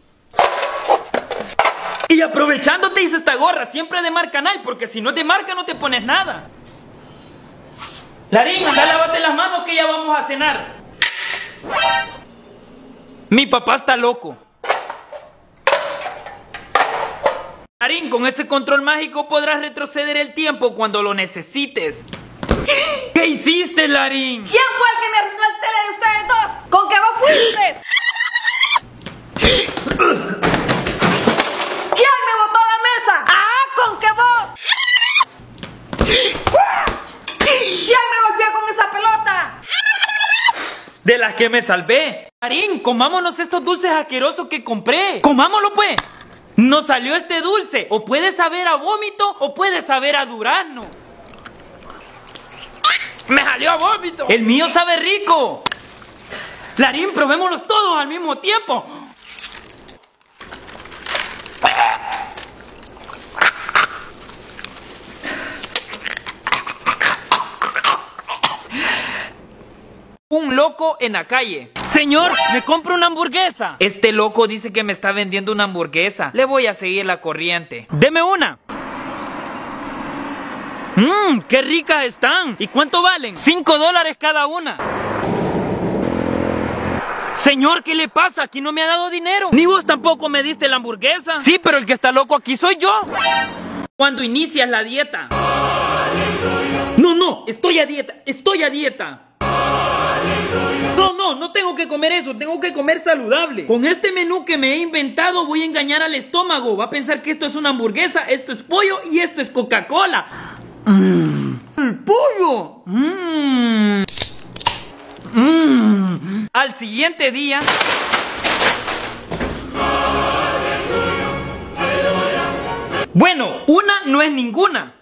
Y aprovechando te hice esta gorra, siempre de marca Nike, porque si no es de marca no te pones nada. Larín, anda, lávate las manos que ya vamos a cenar. Mi papá está loco. Larín, con ese control mágico podrás retroceder el tiempo cuando lo necesites. ¿Qué hiciste, Larín? ¿Quién fue el que me arruinó el tele de ustedes dos? ¿Con qué vos fuiste? ¿Quién me botó a la mesa? ¡Ah, con qué vos! ¿Quién me golpeó con esa pelota? De las que me salvé. Larín, comámonos estos dulces asquerosos que compré. Comámoslo, pues. Nos salió este dulce. O puede saber a vómito o puede saber a durazno. ¡Me salió a vómito! ¡El mío sabe rico! Larín, probémoslos todos al mismo tiempo. Un loco en la calle. Señor, ¿me compro una hamburguesa? Este loco dice que me está vendiendo una hamburguesa. Le voy a seguir la corriente. ¡Deme una! ¡Mmm! ¡Qué ricas están! ¿Y cuánto valen? Cinco dólares cada una. Señor, ¿qué le pasa? Aquí no me ha dado dinero. Ni vos tampoco me diste la hamburguesa. Sí, pero el que está loco aquí soy yo. Cuando inicias la dieta. No, no, estoy a dieta, estoy a dieta. No, no, no tengo que comer eso, tengo que comer saludable. Con este menú que me he inventado voy a engañar al estómago. Va a pensar que esto es una hamburguesa, esto es pollo y esto es Coca-Cola. Mm. ¡El pollo! Mm. Mm. Al siguiente día... Bueno, una no es ninguna.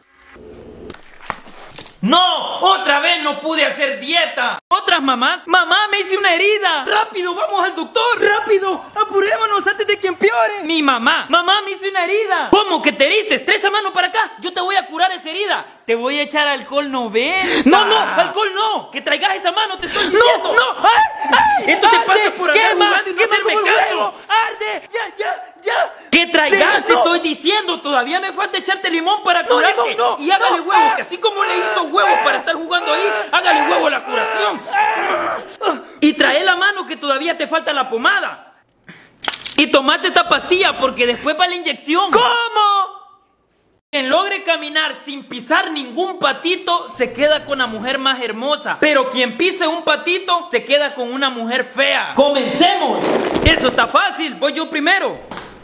¡No! ¡Otra vez no pude hacer dieta! ¿Otras mamás? ¡Mamá, me hice una herida! ¡Rápido, vamos al doctor! ¡Rápido! ¡Apurémonos antes de que empeore! ¡Mi mamá! ¡Mamá, me hice una herida! ¿Cómo que te heriste? ¡Trae esa mano para acá! ¡Yo te voy a curar esa herida! ¡Te voy a echar alcohol noventa! ¡No, no! ¡Alcohol no! ¡Que traigas esa mano, te estoy diciendo! ¡No, no! ¡Ay, ay! ¡Esto te pasa por andar jugando y no hacerme caso! ¡Arde! ¡Ya, ya, ya! ¡Que traigas, te estoy diciendo! diciendo, todavía me falta echarte limón para curarte. No, limón, no, y hágale no, huevo, que así como le hizo huevo para estar jugando ahí, hágale huevo a la curación. Y trae la mano que todavía te falta la pomada. Y tomate esta pastilla porque después va la inyección. ¿Cómo? Quien logre caminar sin pisar ningún patito se queda con la mujer más hermosa. Pero quien pise un patito se queda con una mujer fea. ¡Comencemos! Eso está fácil, voy yo primero.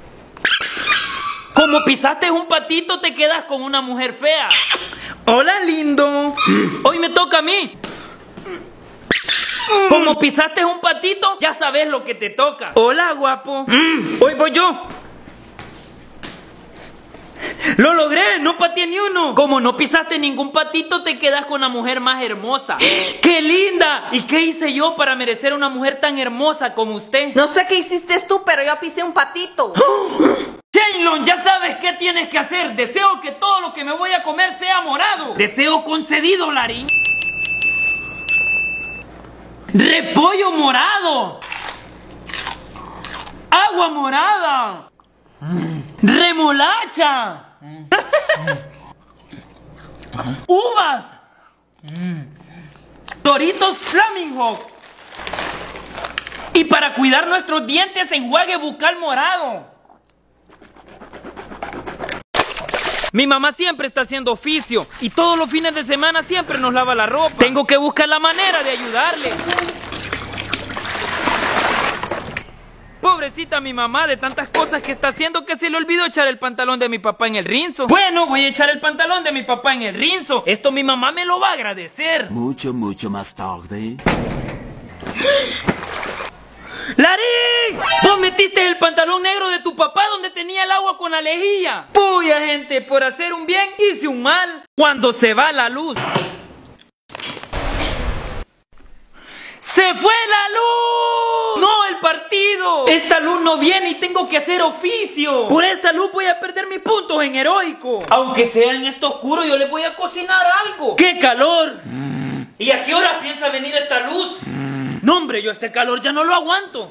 Como pisaste un patito te quedas con una mujer fea. Hola, lindo. Hoy me toca a mí. Como pisaste un patito, ya sabes lo que te toca. Hola, guapo. Hoy voy yo. ¡Lo logré! ¡No pateé ni uno! Como no pisaste ningún patito, te quedas con la mujer más hermosa. ¡Qué linda! ¿Y qué hice yo para merecer una mujer tan hermosa como usted? No sé qué hiciste tú, pero yo pisé un patito. Shaylon, ya sabes qué tienes que hacer. Deseo que todo lo que me voy a comer sea morado. Deseo concedido, Larín. ¡Repollo morado! ¡Agua morada! ¡Remolacha! ¡Uvas! ¡Doritos Flaming Hawk! Y para cuidar nuestros dientes, enjuague bucal morado. Mi mamá siempre está haciendo oficio y todos los fines de semana siempre nos lava la ropa. Tengo que buscar la manera de ayudarle. Pobrecita mi mamá de tantas cosas que está haciendo que se le olvidó echar el pantalón de mi papá en el rinzo. Bueno, voy a echar el pantalón de mi papá en el rinzo. Esto mi mamá me lo va a agradecer. Mucho, mucho más tarde. ¡Larín! Vos metiste el pantalón negro de tu papá donde tenía el agua con la lejía. Puya, gente, por hacer un bien hice un mal. Cuando se va la luz. ¡Se fue la luz! ¡No, el partido! Esta luz no viene y tengo que hacer oficio. Por esta luz voy a perder mis puntos en heroico. Aunque sea en esto oscuro, yo le voy a cocinar algo. ¡Qué calor! Mm. ¿Y a qué hora piensa venir esta luz? Mm. No, hombre, yo este calor ya no lo aguanto.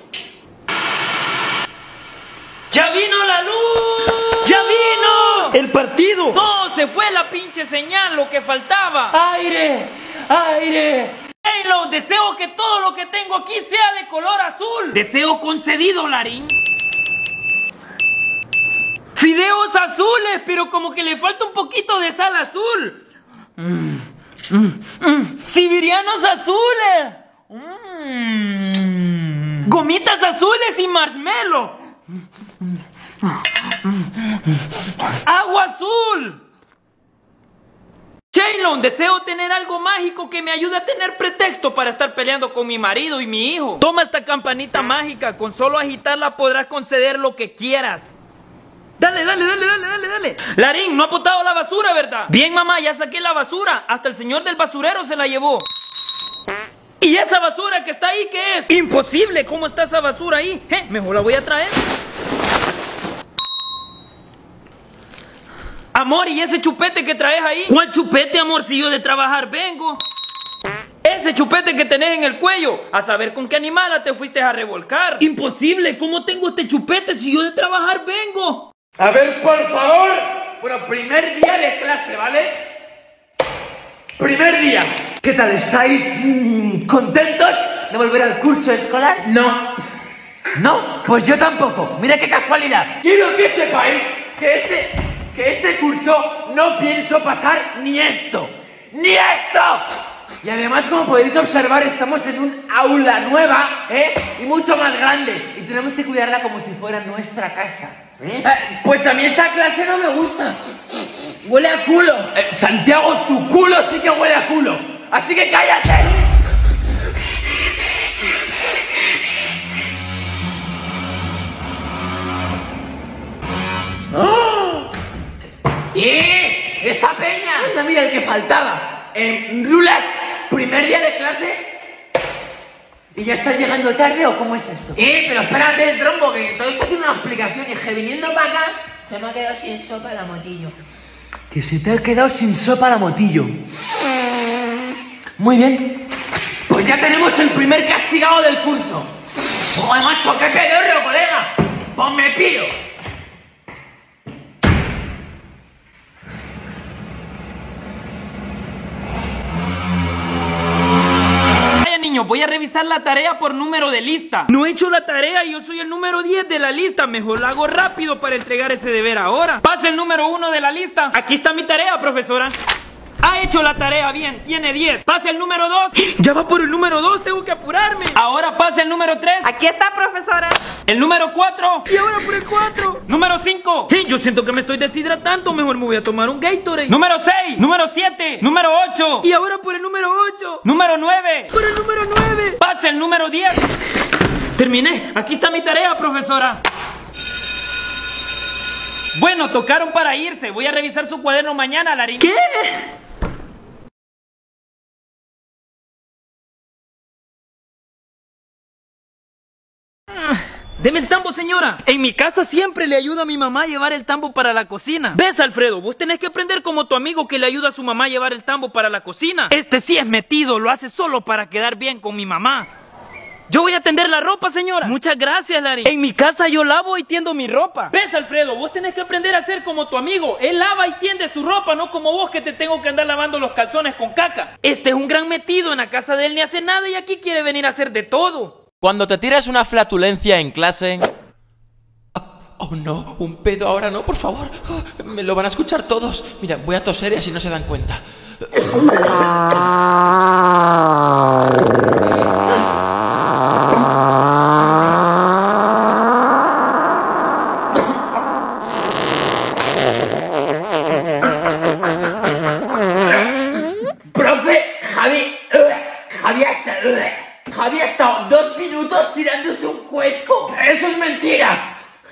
¡Ya vino la luz! ¡Ya vino! ¡El partido! ¡No, se fue la pinche señal, lo que faltaba! ¡Aire! ¡Aire! Shaylon, deseo que todo lo que tengo aquí sea de color azul. Deseo concedido, Larín. Fideos azules, pero como que le falta un poquito de sal azul. Mm, mm, mm. Siberianos azules. Mm. Gomitas azules y marshmallow. Agua azul. Shaylon, deseo tener algo mágico que me ayude a tener pretexto para estar peleando con mi marido y mi hijo. Toma esta campanita mágica, con solo agitarla podrás conceder lo que quieras. Dale, dale, dale, dale, dale, dale. Larín, no ha botado la basura, ¿verdad? Bien, mamá, ya saqué la basura. Hasta el señor del basurero se la llevó. ¿Y esa basura que está ahí qué es? Imposible, ¿cómo está esa basura ahí? ¿Eh? Mejor la voy a traer. Amor, ¿y ese chupete que traes ahí? ¿Cuál chupete, amor, si yo de trabajar vengo? Ese chupete que tenés en el cuello, a saber con qué animala te fuiste a revolcar. Imposible, ¿cómo tengo este chupete si yo de trabajar vengo? A ver, por favor. Bueno, primer día de clase, ¿vale? Primer día. ¿Qué tal? ¿Estáis mmm, contentos de volver al curso escolar? No. ¿No? Pues yo tampoco. Mira qué casualidad. Quiero que sepáis que este... que este curso no pienso pasar ni esto, ¡ni esto! Y además, como podéis observar, estamos en un aula nueva, ¿eh? Y mucho más grande. Y tenemos que cuidarla como si fuera nuestra casa. ¿Eh? Eh, pues a mí esta clase no me gusta. Huele a culo. Eh, Santiago, tu culo sí que huele a culo. Así que cállate. ¡Oh! ¡Eh! ¡Esa peña! Anda, mira el que faltaba. En Rulas, primer día de clase. ¿Y ya estás llegando tarde o cómo es esto? Eh, pero espérate, tronco, que todo esto tiene una explicación. Y es que viniendo para acá, se me ha quedado sin sopa la motillo. Que se te ha quedado sin sopa la motillo. Muy bien. Pues ya tenemos el primer castigado del curso. ¡Joder, macho, qué pedorro, colega! Pues me piro. niños, voy a revisar la tarea por número de lista. No he hecho la tarea y yo soy el número diez de la lista. Mejor la hago rápido para entregar ese deber ahora. Pase el número uno de la lista. Aquí está mi tarea, profesora. Ha hecho la tarea bien, tiene diez. Pase el número dos. Ya va por el número dos, tengo que apurarme. Ahora pase el número tres. Aquí está, profesora. El número cuatro. Y ahora por el cuatro. Número cinco. Yo siento que me estoy deshidratando. Mejor me voy a tomar un Gatorade. Número seis. Número siete. Número ocho. Y ahora por el número ocho. Número nueve. Por el número nueve. Pase el número diez. Terminé. Aquí está mi tarea, profesora. Bueno, tocaron para irse. Voy a revisar su cuaderno mañana, Larín. ¿Qué? Deme el tambo, señora. En mi casa siempre le ayuda a mi mamá a llevar el tambo para la cocina. ¿Ves, Alfredo? Vos tenés que aprender como tu amigo que le ayuda a su mamá a llevar el tambo para la cocina. Este sí es metido, lo hace solo para quedar bien con mi mamá. Yo voy a tender la ropa, señora. Muchas gracias, Larry. En mi casa yo lavo y tiendo mi ropa. ¿Ves, Alfredo? Vos tenés que aprender a ser como tu amigo. Él lava y tiende su ropa, no como vos que te tengo que andar lavando los calzones con caca. Este es un gran metido, en la casa de él ni hace nada y aquí quiere venir a hacer de todo. Cuando te tiras una flatulencia en clase... Oh, no, un pedo ahora no, por favor. Oh, me lo van a escuchar todos. Mira, voy a toser y así no se dan cuenta. Profe, Javi... Javi ha estado... Javi ha estado dos minutos tirándose un cuezco. ¡Eso es mentira!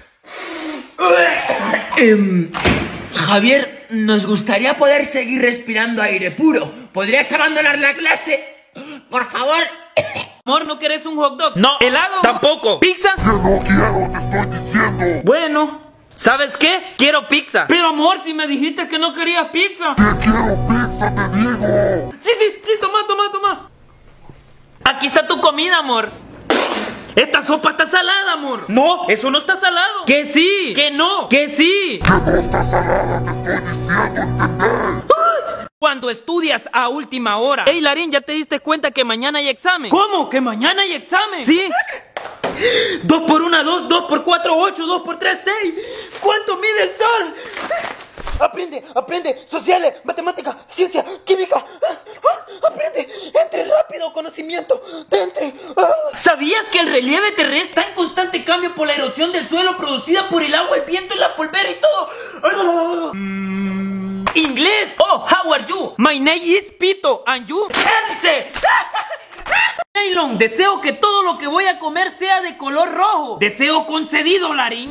Um, Javier, nos gustaría poder seguir respirando aire puro. ¿Podrías abandonar la clase? Por favor. Amor, ¿no querés un hot dog? No. ¿Helado? Tampoco. ¿Pizza? Que no quiero, te estoy diciendo. Bueno, ¿sabes qué? Quiero pizza. Pero amor, si me dijiste que no querías pizza. Que quiero pizza, te digo. Sí, sí, sí, toma, toma, toma. Aquí está tu comida, amor. Esta sopa está salada, amor. No, eso no está salado. Que sí, que no, que sí. Que no está salada, te estoy diciendo, ¿entendés? Cuando estudias a última hora. Ey, Larín, ¿ya te diste cuenta que mañana hay examen? ¿Cómo? ¿Que mañana hay examen? Sí. Dos por una, dos, dos por cuatro, ocho, dos por tres, seis. ¿Cuánto mide el sol? Aprende, aprende, sociales, matemática, ciencia, química. Aprende, entre rápido, conocimiento, de entre. ¿Sabías que el relieve terrestre está en constante cambio por la erosión del suelo producida por el agua, el viento, la polvera y todo? Mm. Inglés. Oh, how are you? My name is Pito, and you? Else. Nylon, deseo que todo lo que voy a comer sea de color rojo. Deseo concedido, Larín.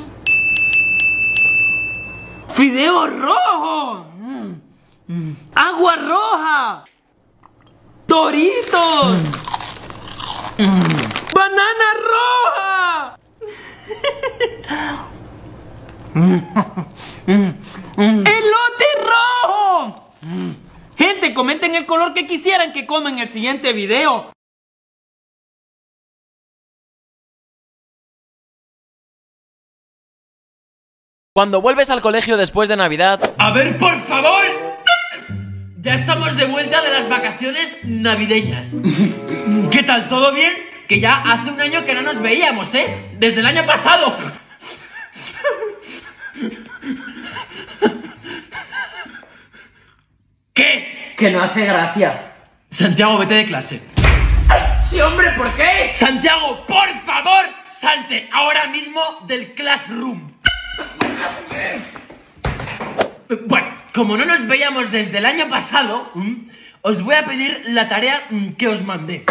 Fideo rojo. Mm. Mm. Agua roja. Doritos. Mm. Banana roja. Elote rojo. Gente, comenten el color que quisieran que coma en el siguiente video. Cuando vuelves al colegio después de Navidad... A ver, por favor. Ya estamos de vuelta de las vacaciones navideñas. ¿Qué tal? ¿Todo bien? Que ya hace un año que no nos veíamos, ¿eh? Desde el año pasado. ¿Qué? Que no hace gracia. Santiago, vete de clase. Sí, hombre, ¿por qué? Santiago, por favor, salte ahora mismo del classroom. Bueno, como no nos veíamos desde el año pasado, os voy a pedir la tarea que os mandé.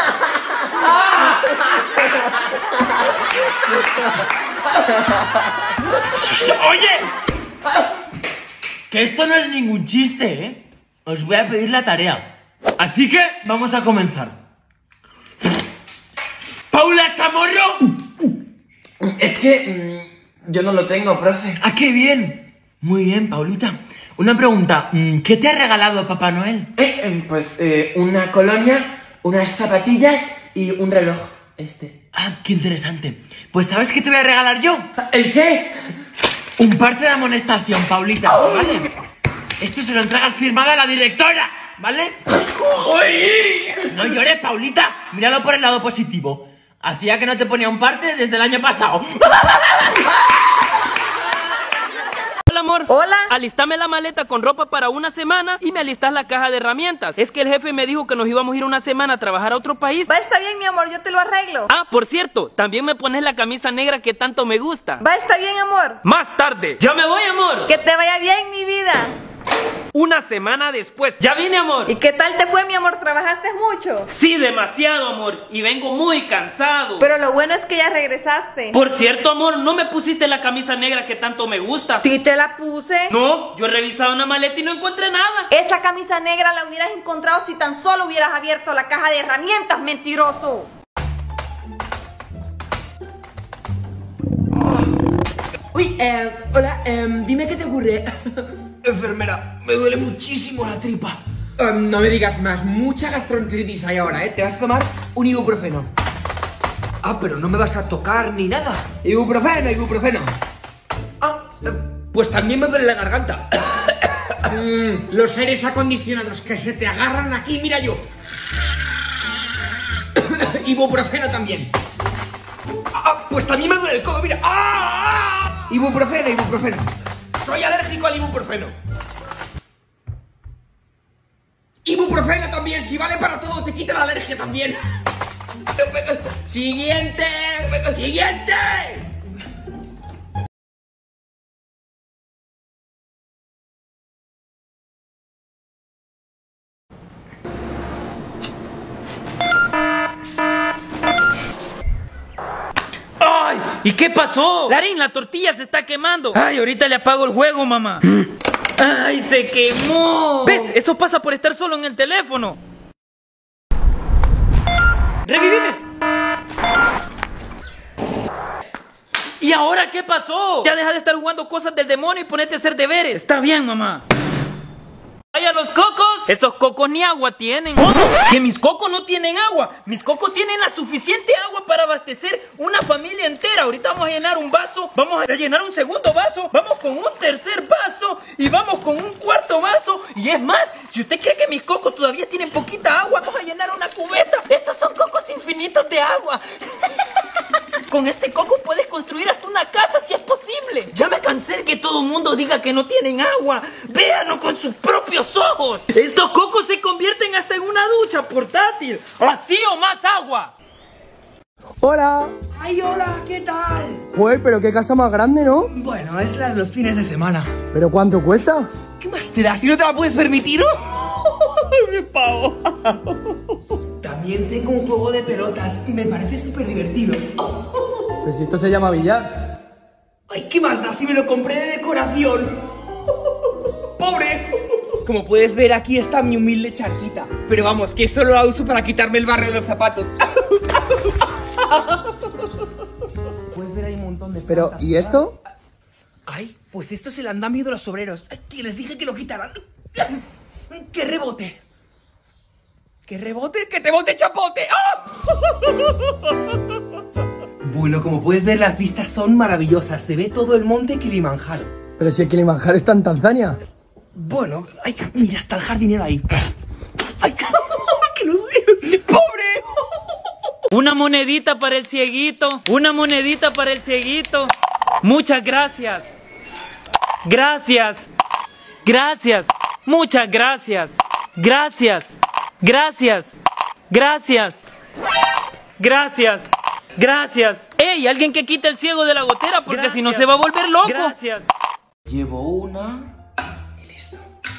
¡Oye! Que esto no es ningún chiste, ¿eh? Os voy a pedir la tarea. Así que vamos a comenzar. ¡Paula Chamorro! Es que... Mmm, yo no lo tengo, profe. ¡Ah, qué bien! Muy bien, Paulita. Una pregunta, ¿qué te ha regalado Papá Noel? Eh, eh, pues eh, una colonia, unas zapatillas y un reloj, este. Ah, qué interesante. Pues ¿sabes qué te voy a regalar yo? ¿El qué? Un parte de amonestación, Paulita, ¿vale? Esto se lo entregas firmado a la directora, ¿vale? No llores, Paulita. Míralo por el lado positivo. Hacía que no te ponía un parte desde el año pasado. Hola, amor. Hola. Alistame la maleta con ropa para una semana y me alistas la caja de herramientas. Es que el jefe me dijo que nos íbamos a ir una semana a trabajar a otro país. Va, está bien, mi amor, yo te lo arreglo. Ah, por cierto, también me pones la camisa negra que tanto me gusta. Va, está bien, amor. Más tarde. Ya me voy, amor. Que te vaya bien, mi vida. Una semana después. Ya vine, amor. ¿Y qué tal te fue, mi amor? ¿Trabajaste mucho? Sí, demasiado, amor. Y vengo muy cansado. Pero lo bueno es que ya regresaste. Por cierto, amor, ¿no me pusiste la camisa negra que tanto me gusta? Sí, te la puse. No, yo he revisado una maleta y no encontré nada. Esa camisa negra la hubieras encontrado si tan solo hubieras abierto la caja de herramientas, mentiroso. Uy, eh, hola, eh, dime qué te ocurre. Enfermera, me duele muchísimo la tripa. Um, no me digas más, mucha gastroenteritis hay ahora, ¿eh? Te vas a tomar un ibuprofeno. Ah, pero no me vas a tocar ni nada. Ibuprofeno, ibuprofeno. Ah, pues también me duele la garganta. mm, los aires acondicionados que se te agarran aquí, mira yo. Ibuprofeno también. Ah, pues también me duele el codo, mira. ¡Ah! Ibuprofeno, ibuprofeno. Soy alérgico al ibuprofeno. Ibuprofeno también, si vale para todo, te quita la alergia también. Siguiente. Siguiente. ¡Ay! ¿Y qué pasó? Larín, la tortilla se está quemando. Ay, ahorita le apago el juego, mamá. ¡Ay, se quemó! ¿Ves? Eso pasa por estar solo en el teléfono. ¡Revivime! ¿Y ahora qué pasó? Ya deja de estar jugando cosas del demonio y ponete a hacer deberes. Está bien, mamá. ¡Vaya los cocos! Esos cocos ni agua tienen. ¿Cómo? ¿Que mis cocos no tienen agua? Mis cocos tienen la suficiente agua para abastecer una familia entera. Ahorita vamos a llenar un vaso, vamos a llenar un segundo vaso, vamos con un tercer vaso y vamos con un cuarto vaso. Y es más, si usted cree que mis cocos todavía tienen poquita agua, vamos a llenar una cubeta. Estos son cocos infinitos de agua. Con este coco puedes construir hasta una casa si es posible. Ya me cansé de que todo el mundo diga que no tienen agua. Véanlo con sus propios ojos. Estos cocos se convierten hasta en una ducha portátil. Así o más agua. Hola. Ay, hola, ¿qué tal? Joder, pero qué casa más grande, ¿no? Bueno, es la de los fines de semana. ¿Pero cuánto cuesta? ¿Qué más te da si no te la puedes permitir? ¡Me pago! También tengo un juego de pelotas y me parece súper divertido. Pues si esto se llama billar. Ay, ¿qué más da si me lo compré de decoración? ¡Pobre! Como puedes ver, aquí está mi humilde charquita. Pero vamos, que solo la uso para quitarme el barro de los zapatos. Puedes ver ahí un montón de Pero, plantas. ¿y esto? Ay, pues esto es el andamio de los obreros. Ay, que les dije que lo quitaran. ¡Que rebote! ¡Que rebote! ¡Que te bote chapote! ¡Ah! Bueno, como puedes ver, las vistas son maravillosas. Se ve todo el monte Kilimanjaro. Pero si el Kilimanjaro está en Tanzania. Bueno, ay, mira, está el jardinero ahí. ¡Ay, que nos ve! ¡Pobre! Una monedita para el cieguito. Una monedita para el cieguito. Muchas gracias. Gracias. Gracias. Muchas gracias. Gracias. Gracias. Gracias. Gracias. Gracias. ¡Ey! Alguien que quite el ciego de la gotera porque gracias. Si no se va a volver loco. Gracias. Llevo una y listo.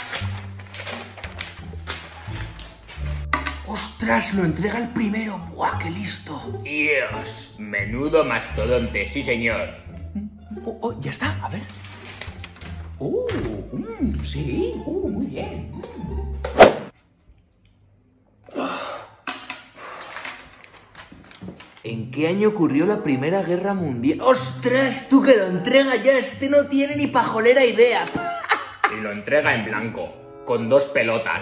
¡Ostras! Lo entrega el primero. ¡Buah, qué listo! Dios, menudo mastodonte, sí señor. Oh, oh, ya está, a ver. ¡Oh! Mm, sí, ¡oh, muy bien! ¿En qué año ocurrió la Primera Guerra Mundial? ¡Ostras! Tú que lo entrega ya, este no tiene ni pajolera idea. Y lo entrega en blanco, con dos pelotas.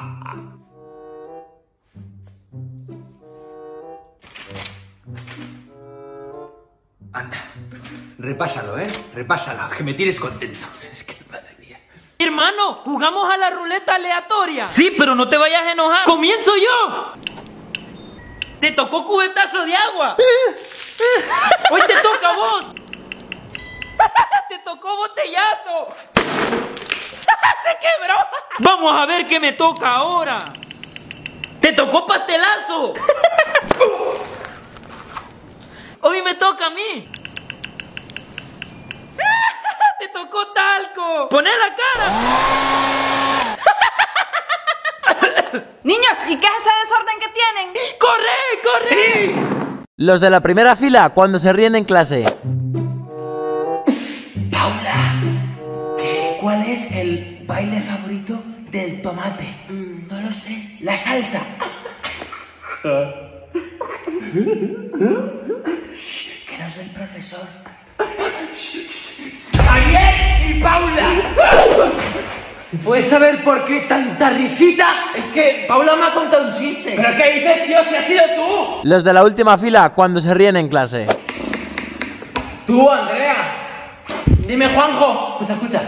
Anda, repásalo, ¿eh? Repásalo, que me tienes contento. Es que, madre mía. Hermano, ¿jugamos a la ruleta aleatoria? Sí, pero no te vayas a enojar. ¡Comienzo yo! te tocó cubetazo de agua. Hoy te toca a vos. Te tocó botellazo. Se quebró. Vamos a ver qué me toca ahora. Te tocó pastelazo. Hoy me toca a mí. Te tocó talco. Poné la cara. Niños, ¿y qué es ese desorden que tienen? ¡Corre, corre! Los de la primera fila cuando se ríen en clase. Paula, ¿qué, ¿cuál es el baile favorito del tomate? Mm, no lo sé. La salsa. Que nos ve el profesor. ¡Javier y Paula! ¿Puedes saber por qué tanta risita? Es que Paula me ha contado un chiste. ¿Pero qué dices, tío, si has sido tú? Los de la última fila cuando se ríen en clase. Tú, Andrea. Dime, Juanjo. Escucha, escucha.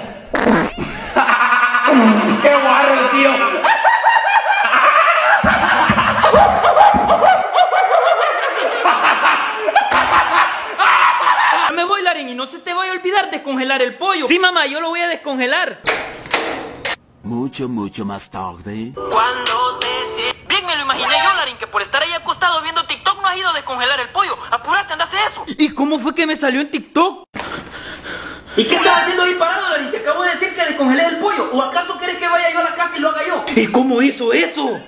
¡Qué guarro, tío! Me voy, Larín, y no se te vaya a olvidar descongelar el pollo. Sí, mamá, yo lo voy a descongelar. Mucho, mucho más tarde. Cuando te... Bien me lo imaginé yo, Larín, que por estar ahí acostado viendo TikTok no has ido a descongelar el pollo. Apúrate, anda a hacer eso. ¿Y cómo fue que me salió en TikTok? ¿Y qué estás haciendo ahí parado, Larín? Te acabo de decir que descongelé el pollo. ¿O acaso quieres que vaya yo a la casa y lo haga yo? ¿Y cómo hizo eso?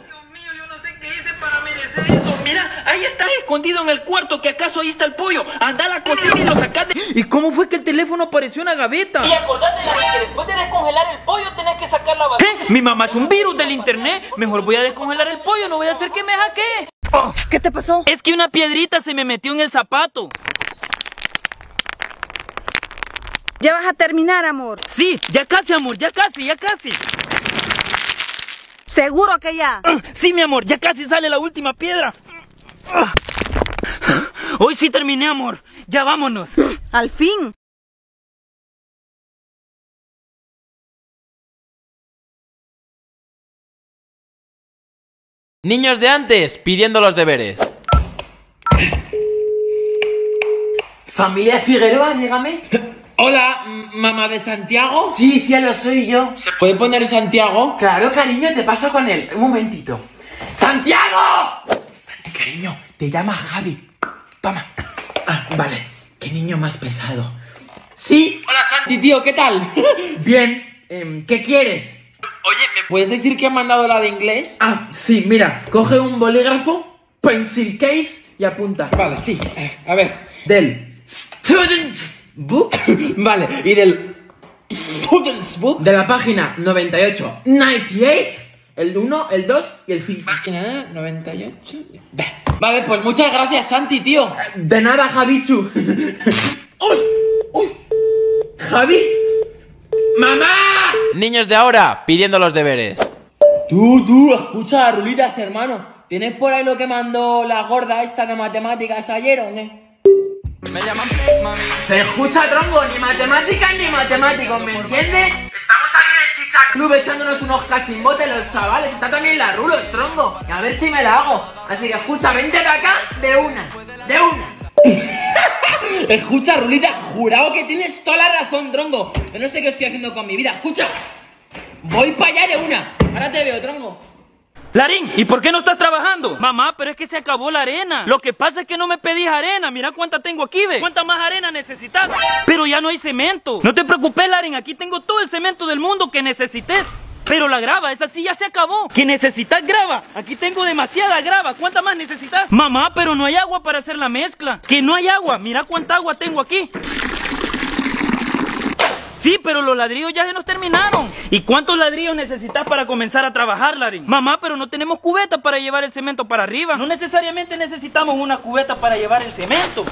Mira, ahí está escondido en el cuarto, que acaso ahí está el pollo. Anda a la cocina y lo sacas de... ¿Y cómo fue que el teléfono apareció en la gaveta? Y acordate, Larín, que después de descongelar el pollo tenés que sacar la basura. ¿Eh? Mi mamá es un virus del internet. Mejor voy a descongelar el pollo, no voy a hacer que me hackee. Oh, ¿qué te pasó? Es que una piedrita se me metió en el zapato. ¿Ya vas a terminar, amor? Sí, ya casi, amor, ya casi, ya casi. ¿Seguro que ya? Uh, sí, mi amor, ya casi sale la última piedra. Uh. Hoy sí terminé, amor. Ya vámonos. Al fin. Niños de antes pidiendo los deberes. Familia Figueroa, dígame. Hola, mamá de Santiago. Sí, cielo, soy yo. ¿Se puede poner Santiago? Claro, cariño, te paso con él. Un momentito. ¡Santiago! Santi, cariño, te llama Javi. Toma. Ah, vale. Qué niño más pesado. Sí. Hola, Santi, tío, ¿qué tal? Bien. Eh, ¿Qué quieres? Oye, ¿me puedes decir que han mandado la de inglés? Ah, sí, mira. Coge un bolígrafo, pencil case y apunta. Vale, sí. Eh, a ver. Del Students Book. Vale, y del Students Book. De la página noventa y ocho. noventa y ocho. El uno, el dos y el cinco. Página noventa y ocho. Vale, pues muchas gracias, Santi, tío. De nada, Javichu. ¡Uy! ¡Uy! ¡Javi! ¡Mamá! Niños de ahora pidiendo los deberes. Tú, tú, escucha, Rulitas, hermano. ¿Tienes por ahí lo que mandó la gorda esta de matemáticas ayer o qué? Me llaman Plex, mami. Se escucha, tronco, ni matemáticas ni matemáticos, ¿me entiendes? Estamos aquí en el Chicha Club echándonos unos cachimbotes los chavales. Está también la Rulos, tronco. Y a ver si me la hago. Así que escucha, vente de acá de una. De una. Escucha, Rulita, jurado que tienes toda la razón, tronco. Yo no sé qué estoy haciendo con mi vida. Escucha, voy para allá de una. Ahora te veo, tronco. Larín, ¿y por qué no estás trabajando? Mamá, pero es que se acabó la arena. Lo que pasa es que no me pedís arena. Mira cuánta tengo aquí, ve. ¿Cuánta más arena necesitas? Pero ya no hay cemento. No te preocupes, Larín, aquí tengo todo el cemento del mundo que necesites. Pero la grava, esa sí ya se acabó. ¿Que necesitas grava? Aquí tengo demasiada grava. ¿Cuánta más necesitas? Mamá, pero no hay agua para hacer la mezcla. Que no hay agua. Mira cuánta agua tengo aquí. Sí, pero los ladrillos ya se nos terminaron. ¿Y cuántos ladrillos necesitas para comenzar a trabajar, Larín? Mamá, pero no tenemos cubeta para llevar el cemento para arriba. No necesariamente necesitamos una cubeta para llevar el cemento.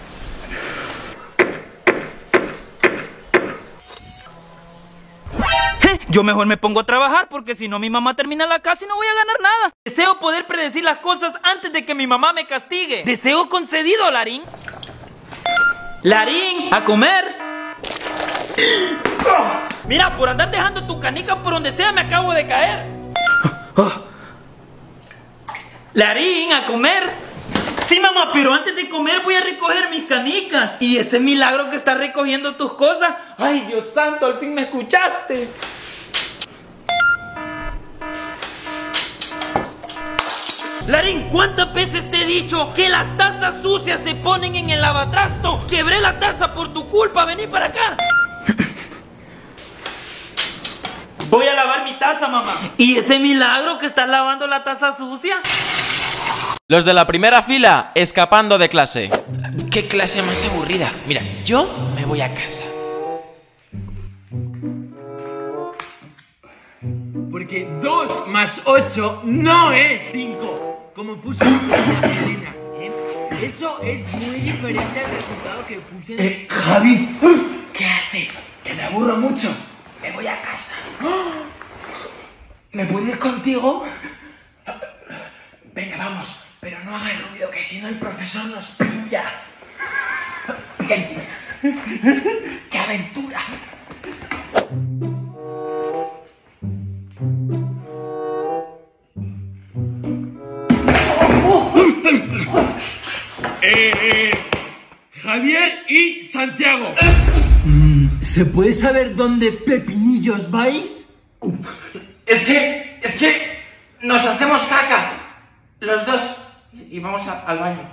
Yo mejor me pongo a trabajar porque si no mi mamá termina la casa y no voy a ganar nada. Deseo poder predecir las cosas antes de que mi mamá me castigue. Deseo concedido, Larín. Larín, a comer. Oh, mira, por andar dejando tu canica por donde sea me acabo de caer. Oh. Larín, a comer. Sí, mamá, pero antes de comer voy a recoger mis canicas. Y ese milagro que estás recogiendo tus cosas. Ay, Dios santo, al fin me escuchaste. Larín, ¿cuántas veces te he dicho que las tazas sucias se ponen en el lavatrasto? Quebré la taza por tu culpa, vení para acá. Voy a lavar mi taza, mamá. ¿Y ese milagro que estás lavando la taza sucia? Los de la primera fila escapando de clase. ¿Qué clase más aburrida? Mira, yo me voy a casa. Porque dos más ocho no es cinco, como puso Elena, ¿eh? Eso es muy diferente al resultado que puse en... Eh, Javi, ¿qué haces? Que me aburro mucho. Me voy a casa. ¿Me puedo ir contigo? Venga, vamos. Pero no hagas ruido, que si no el profesor nos pilla. Bien. ¡Qué aventura! Eh, Javier y Santiago. ¿Se puede saber dónde pepinillos vais? Es que, es que nos hacemos caca, los dos, y vamos a, al baño.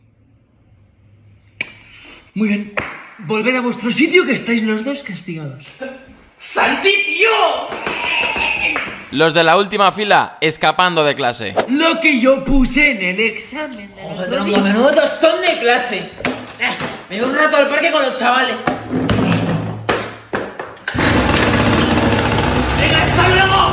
Muy bien, volver a vuestro sitio que estáis los dos castigados. ¡Santi, tío! Los de la última fila escapando de clase. Lo que yo puse en el examen. Joder, tronco, menudo tostón de clase. Eh, me voy un rato al parque con los chavales. ¡Venga, hasta luego!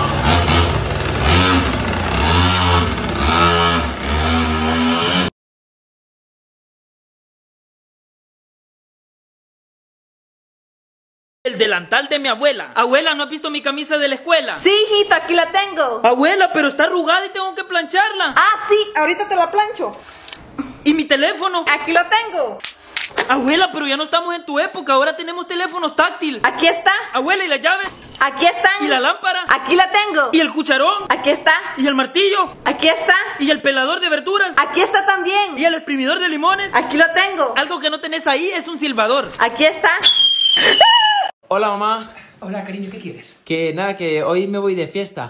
El delantal de mi abuela. Abuela, ¿no has visto mi camisa de la escuela? Sí, hijito, aquí la tengo. Abuela, pero está arrugada y tengo que plancharla. Ah, sí, ahorita te la plancho. ¿Y mi teléfono? Aquí lo tengo. Abuela, pero ya no estamos en tu época, ahora tenemos teléfonos táctiles. Aquí está. Abuela, ¿y las llaves? Aquí están. ¿Y la lámpara? Aquí la tengo. ¿Y el cucharón? Aquí está. ¿Y el martillo? Aquí está. ¿Y el pelador de verduras? Aquí está también. ¿Y el exprimidor de limones? Aquí lo tengo. Algo que no tenés ahí es un silbador. Aquí está. Hola, mamá. Hola, cariño, ¿qué quieres? Que nada, que hoy me voy de fiesta.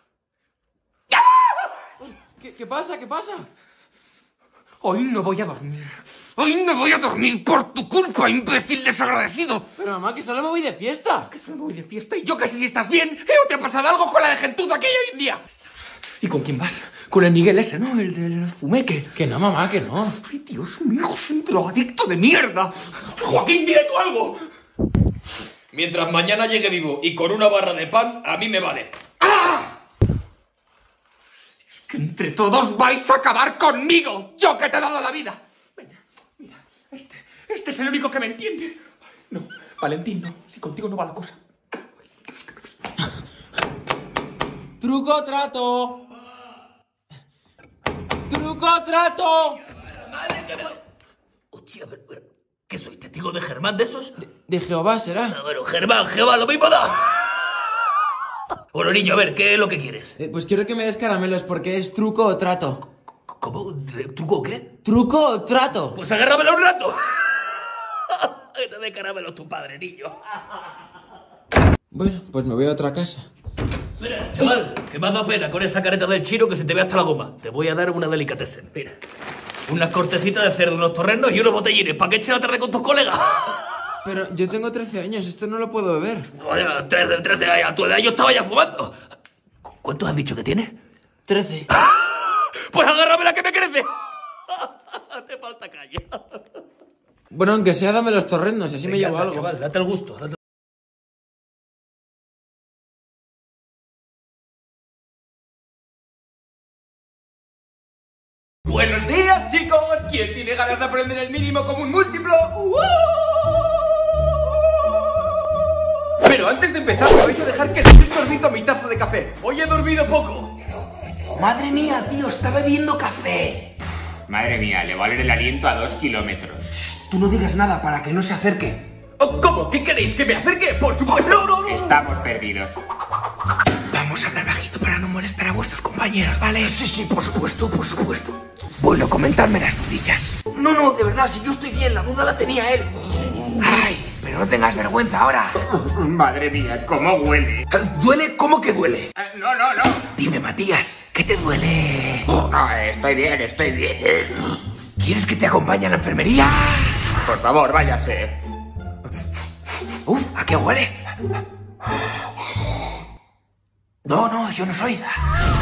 ¿Qué, qué pasa? ¿Qué pasa? Hoy no voy a dormir. Hoy no voy a dormir por tu culpa, imbécil desagradecido. Pero mamá, que solo me voy de fiesta. Que solo me voy de fiesta y yo que sé si estás bien. ¿Eh? ¿O te ha pasado algo con la de gentuza que hay hoy en día? ¿Y con quién vas? Con el Miguel ese, ¿no? El del fumeque. Que no, mamá, que no. Ay, Dios mío, es un drogadicto de mierda. Joaquín, dile tú algo. Mientras mañana llegue vivo y con una barra de pan, a mí me vale. ¡Ah! Que entre todos vais a acabar conmigo. Yo que te he dado la vida. Venga, mira, este, este es el único que me entiende. No, Valentín, no. Si contigo no va la cosa. ¡Truco trato! ¡Truco trato! Hostia, a ver, a ver, ¿qué soy? ¿Testigo de Germán de esos? De, de Jehová será. Ah, bueno, Germán, Jehová, lo mismo da. Bueno, niño, a ver, ¿qué es lo que quieres? Eh, pues quiero que me des caramelos porque es truco o trato. ¿Cómo? ¿Truco o qué? ¿Truco o trato? Pues agárramelo un rato. Que te dé caramelos tu padre, niño. Bueno, pues me voy a otra casa. Mira, chaval, que me ha dado pena con esa careta del chino que se te ve hasta la goma. Te voy a dar una delicatessen, mira. Unas cortecitas de cerdo en los torrenos y unos botellines para que eches la tarde con tus colegas. Pero yo tengo trece años, esto no lo puedo beber. Vaya, trece, trece, a tu edad yo estaba ya fumando. ¿Cuántos has dicho que tienes? trece. Pues agárrame la que me crece. Te falta calle. Bueno, aunque sea, dame los torrendos y así me llevo algo. Chaval, date el gusto. Date... Buenos días, chicos. ¿Quién tiene ganas de aprender el mínimo como un múltiplo? ¡Uh! Pero antes de empezar, me vais a dejar que les dé sorbito a mi taza de café. Hoy he dormido poco. Madre mía, tío, está bebiendo café. Madre mía, le va a oler el aliento a dos kilómetros. Shh, tú no digas nada para que no se acerque. Oh, ¿cómo? ¿Qué queréis? ¿Que me acerque? Por supuesto. No, no, no. Estamos perdidos. Vamos Vamos a hablar bajito para no molestar a vuestros compañeros, ¿vale? Sí, sí, por supuesto, por supuesto. Bueno, comentadme las dudillas. No, no, de verdad, si yo estoy bien, la duda la tenía él. Ay, pero no tengas vergüenza ahora. Madre mía, ¿cómo huele? ¿Duele? ¿Cómo que duele? Eh, no, no, no. Dime, Matías, ¿qué te duele? No, estoy bien, estoy bien. ¿Quieres que te acompañe a la enfermería? Por favor, váyase. Uf, ¿a qué huele? No, no, yo no soy.